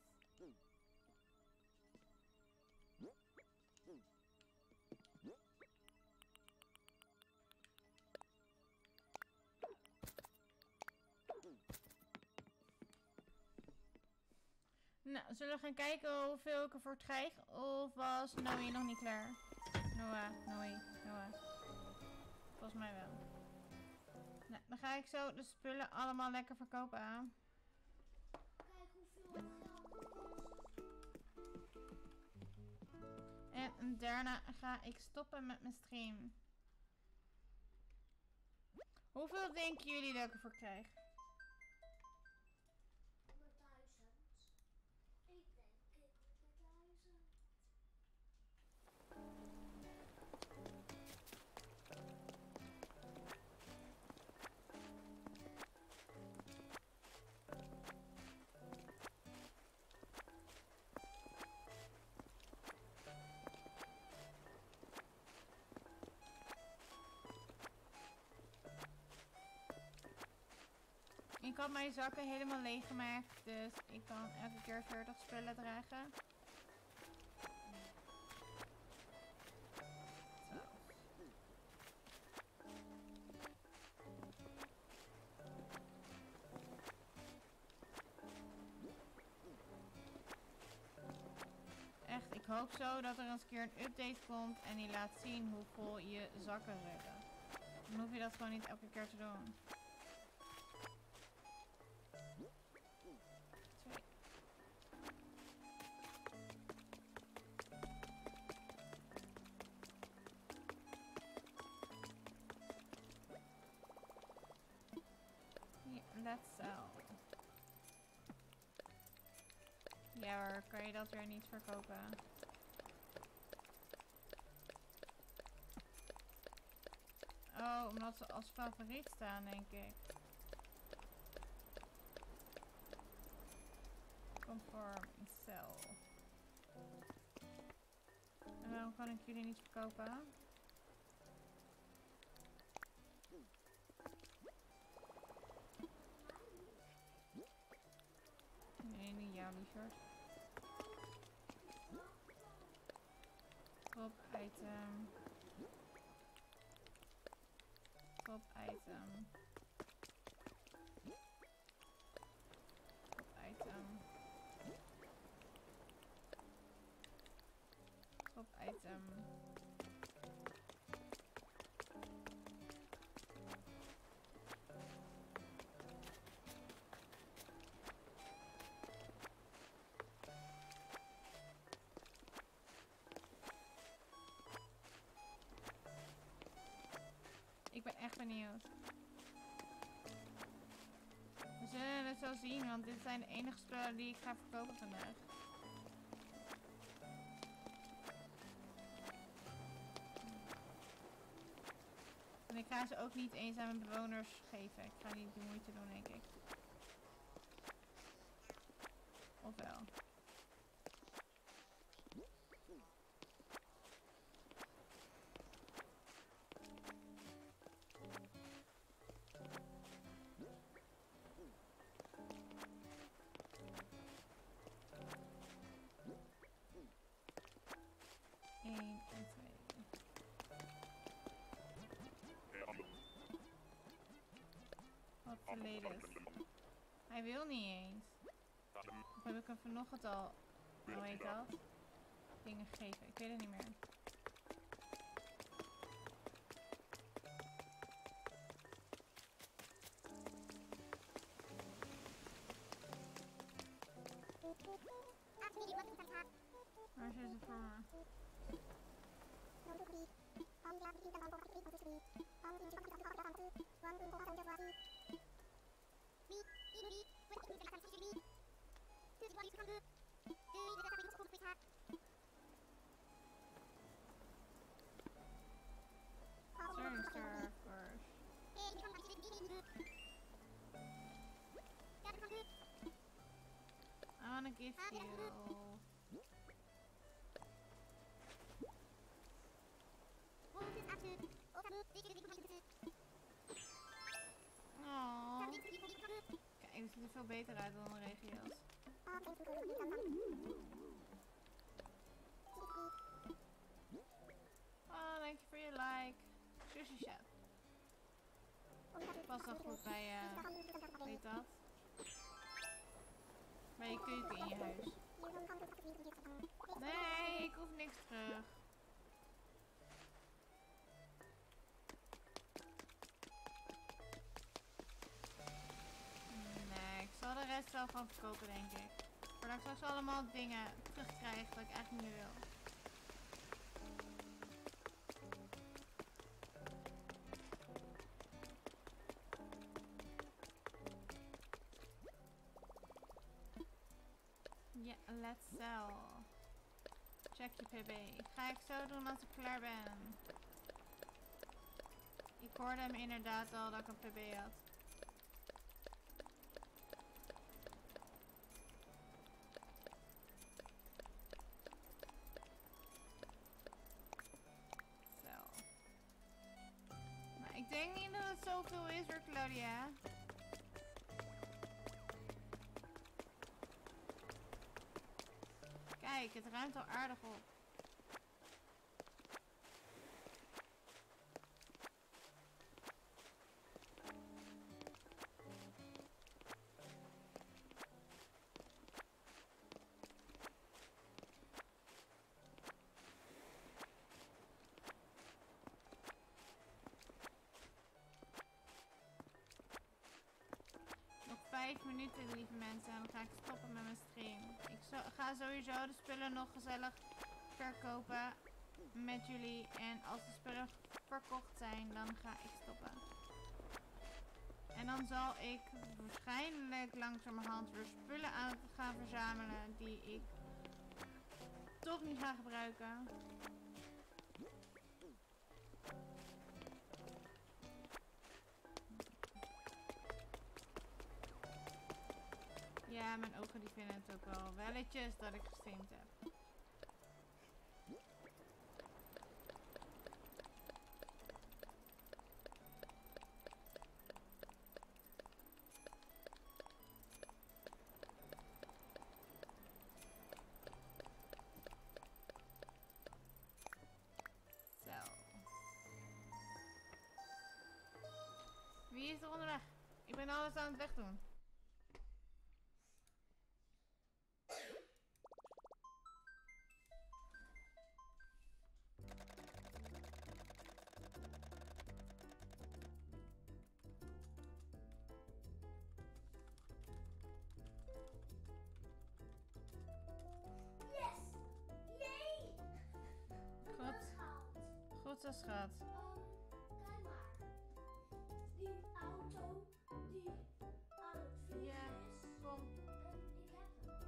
Nou, zullen we gaan kijken hoeveel ik ervoor krijg? Of was Noe nog niet klaar? Noah. Volgens mij wel. Nou, dan ga ik zo de spullen allemaal lekker verkopen. Kijk hoeveel geld het kost. En daarna ga ik stoppen met mijn stream. Hoeveel denken jullie dat ik ervoor krijg? 100.000. Ik denk 100.000. Ik had mijn zakken helemaal leeg gemaakt, dus ik kan elke keer 40 spullen dragen. Zo. Echt, ik hoop zo dat er eens een keer een update komt en die laat zien hoe vol je zakken zitten. Dan hoef je dat gewoon niet elke keer te doen. Let's sell. Ja hoor, kan je dat weer niet verkopen? Oh, omdat ze als favoriet staan, denk ik. Conform. Sell. En waarom kan ik jullie niet verkopen? Nee, niet jou, lieverd. Top item. Top item. Top item. Top item. Ik ben echt benieuwd. We zullen het zo zien, want dit zijn de enige spullen die ik ga verkopen vandaag. En ik ga ze ook niet eens aan mijn bewoners geven. Ik ga niet de moeite doen, denk ik. Of wel? Eén en twee. Wat verleden. Hij wil niet eens. Of heb ik hem vanochtend al, hoe heet dat? Dingen gegeven. Ik weet het niet meer. Waar zit het voor me? Turnips, of course. I wanna give you. Oh. Kijk, het ziet er veel beter uit dan de regio's. Oh, dank je voor je like. Sushi chef. Past wel goed bij weet dat? Bij je keuken in je huis. Nee, ik hoef niks terug. Nee, ik zal de rest wel gewoon verkopen, denk ik. Voordat ik straks allemaal dingen terugkrijg dat ik eigenlijk niet wil. Ja, let's sell. Check je pb. Ga ik zo doen als ik klaar ben. Ik hoorde hem inderdaad al dat ik een pb had. Sell. Maar ik denk niet dat het zoveel is hoor, Claudia. Kijk, het ruimt al aardig op. Nog 5 minuten, lieve mensen, en dan ga ik stoppen met mijn stream. Ik ga sowieso de spullen nog gezellig verkopen met jullie. En als de spullen verkocht zijn, dan ga ik stoppen. En dan zal ik waarschijnlijk langzamerhand weer spullen aan gaan verzamelen die ik toch niet ga gebruiken. Ja, Ja, mijn ogen die vinden het ook wel welletjes dat ik gestreamd heb. Wie is er onderweg? Ik ben alles aan het wegdoen. Yes! Yay! Goed. Goed zo, schat. Kijk maar. Die auto die aan het vliegen Ja, is. kom. Ik heb hem.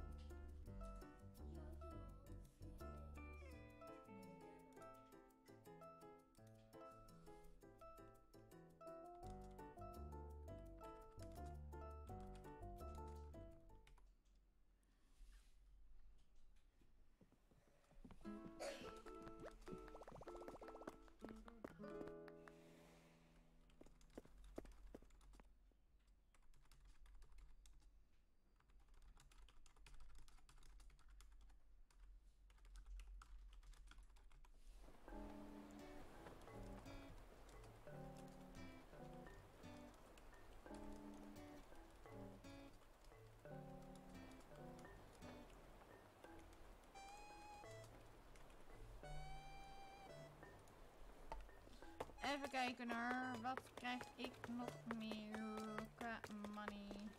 Even kijken naar wat krijg ik nog meer qua money.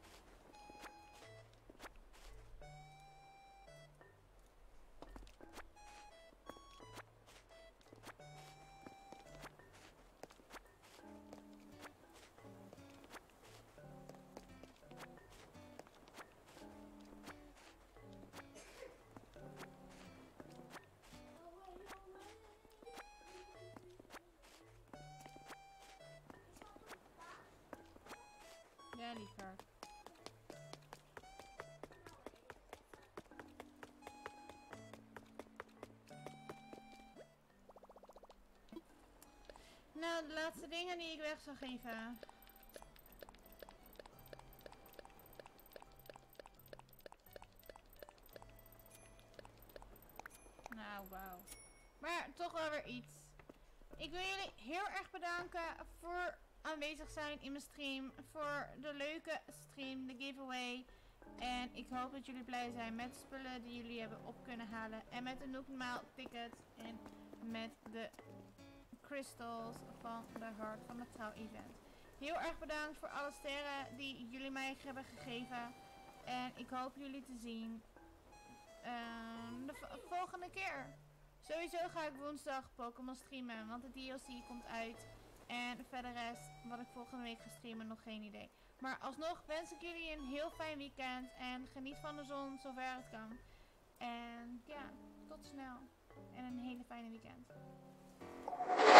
Ja, liever. Nou, de laatste dingen die ik weg zou geven. Nou, wauw. Maar toch wel weer iets. Ik wil jullie heel erg bedanken voor aanwezig zijn in mijn stream. Voor de leuke stream, de giveaway. En ik hoop dat jullie blij zijn met de spullen die jullie hebben op kunnen halen. En met de Nookmaal tickets. En met de crystals van de Heart van het trouw-event. Heel erg bedankt voor alle sterren die jullie mij hebben gegeven. En ik hoop jullie te zien de volgende keer. Sowieso ga ik woensdag Pokémon streamen, want de DLC komt uit. En verder rest, wat ik volgende week ga streamen, nog geen idee. Maar alsnog wens ik jullie een heel fijn weekend. En geniet van de zon zover het kan. En ja, tot snel. En een hele fijne weekend.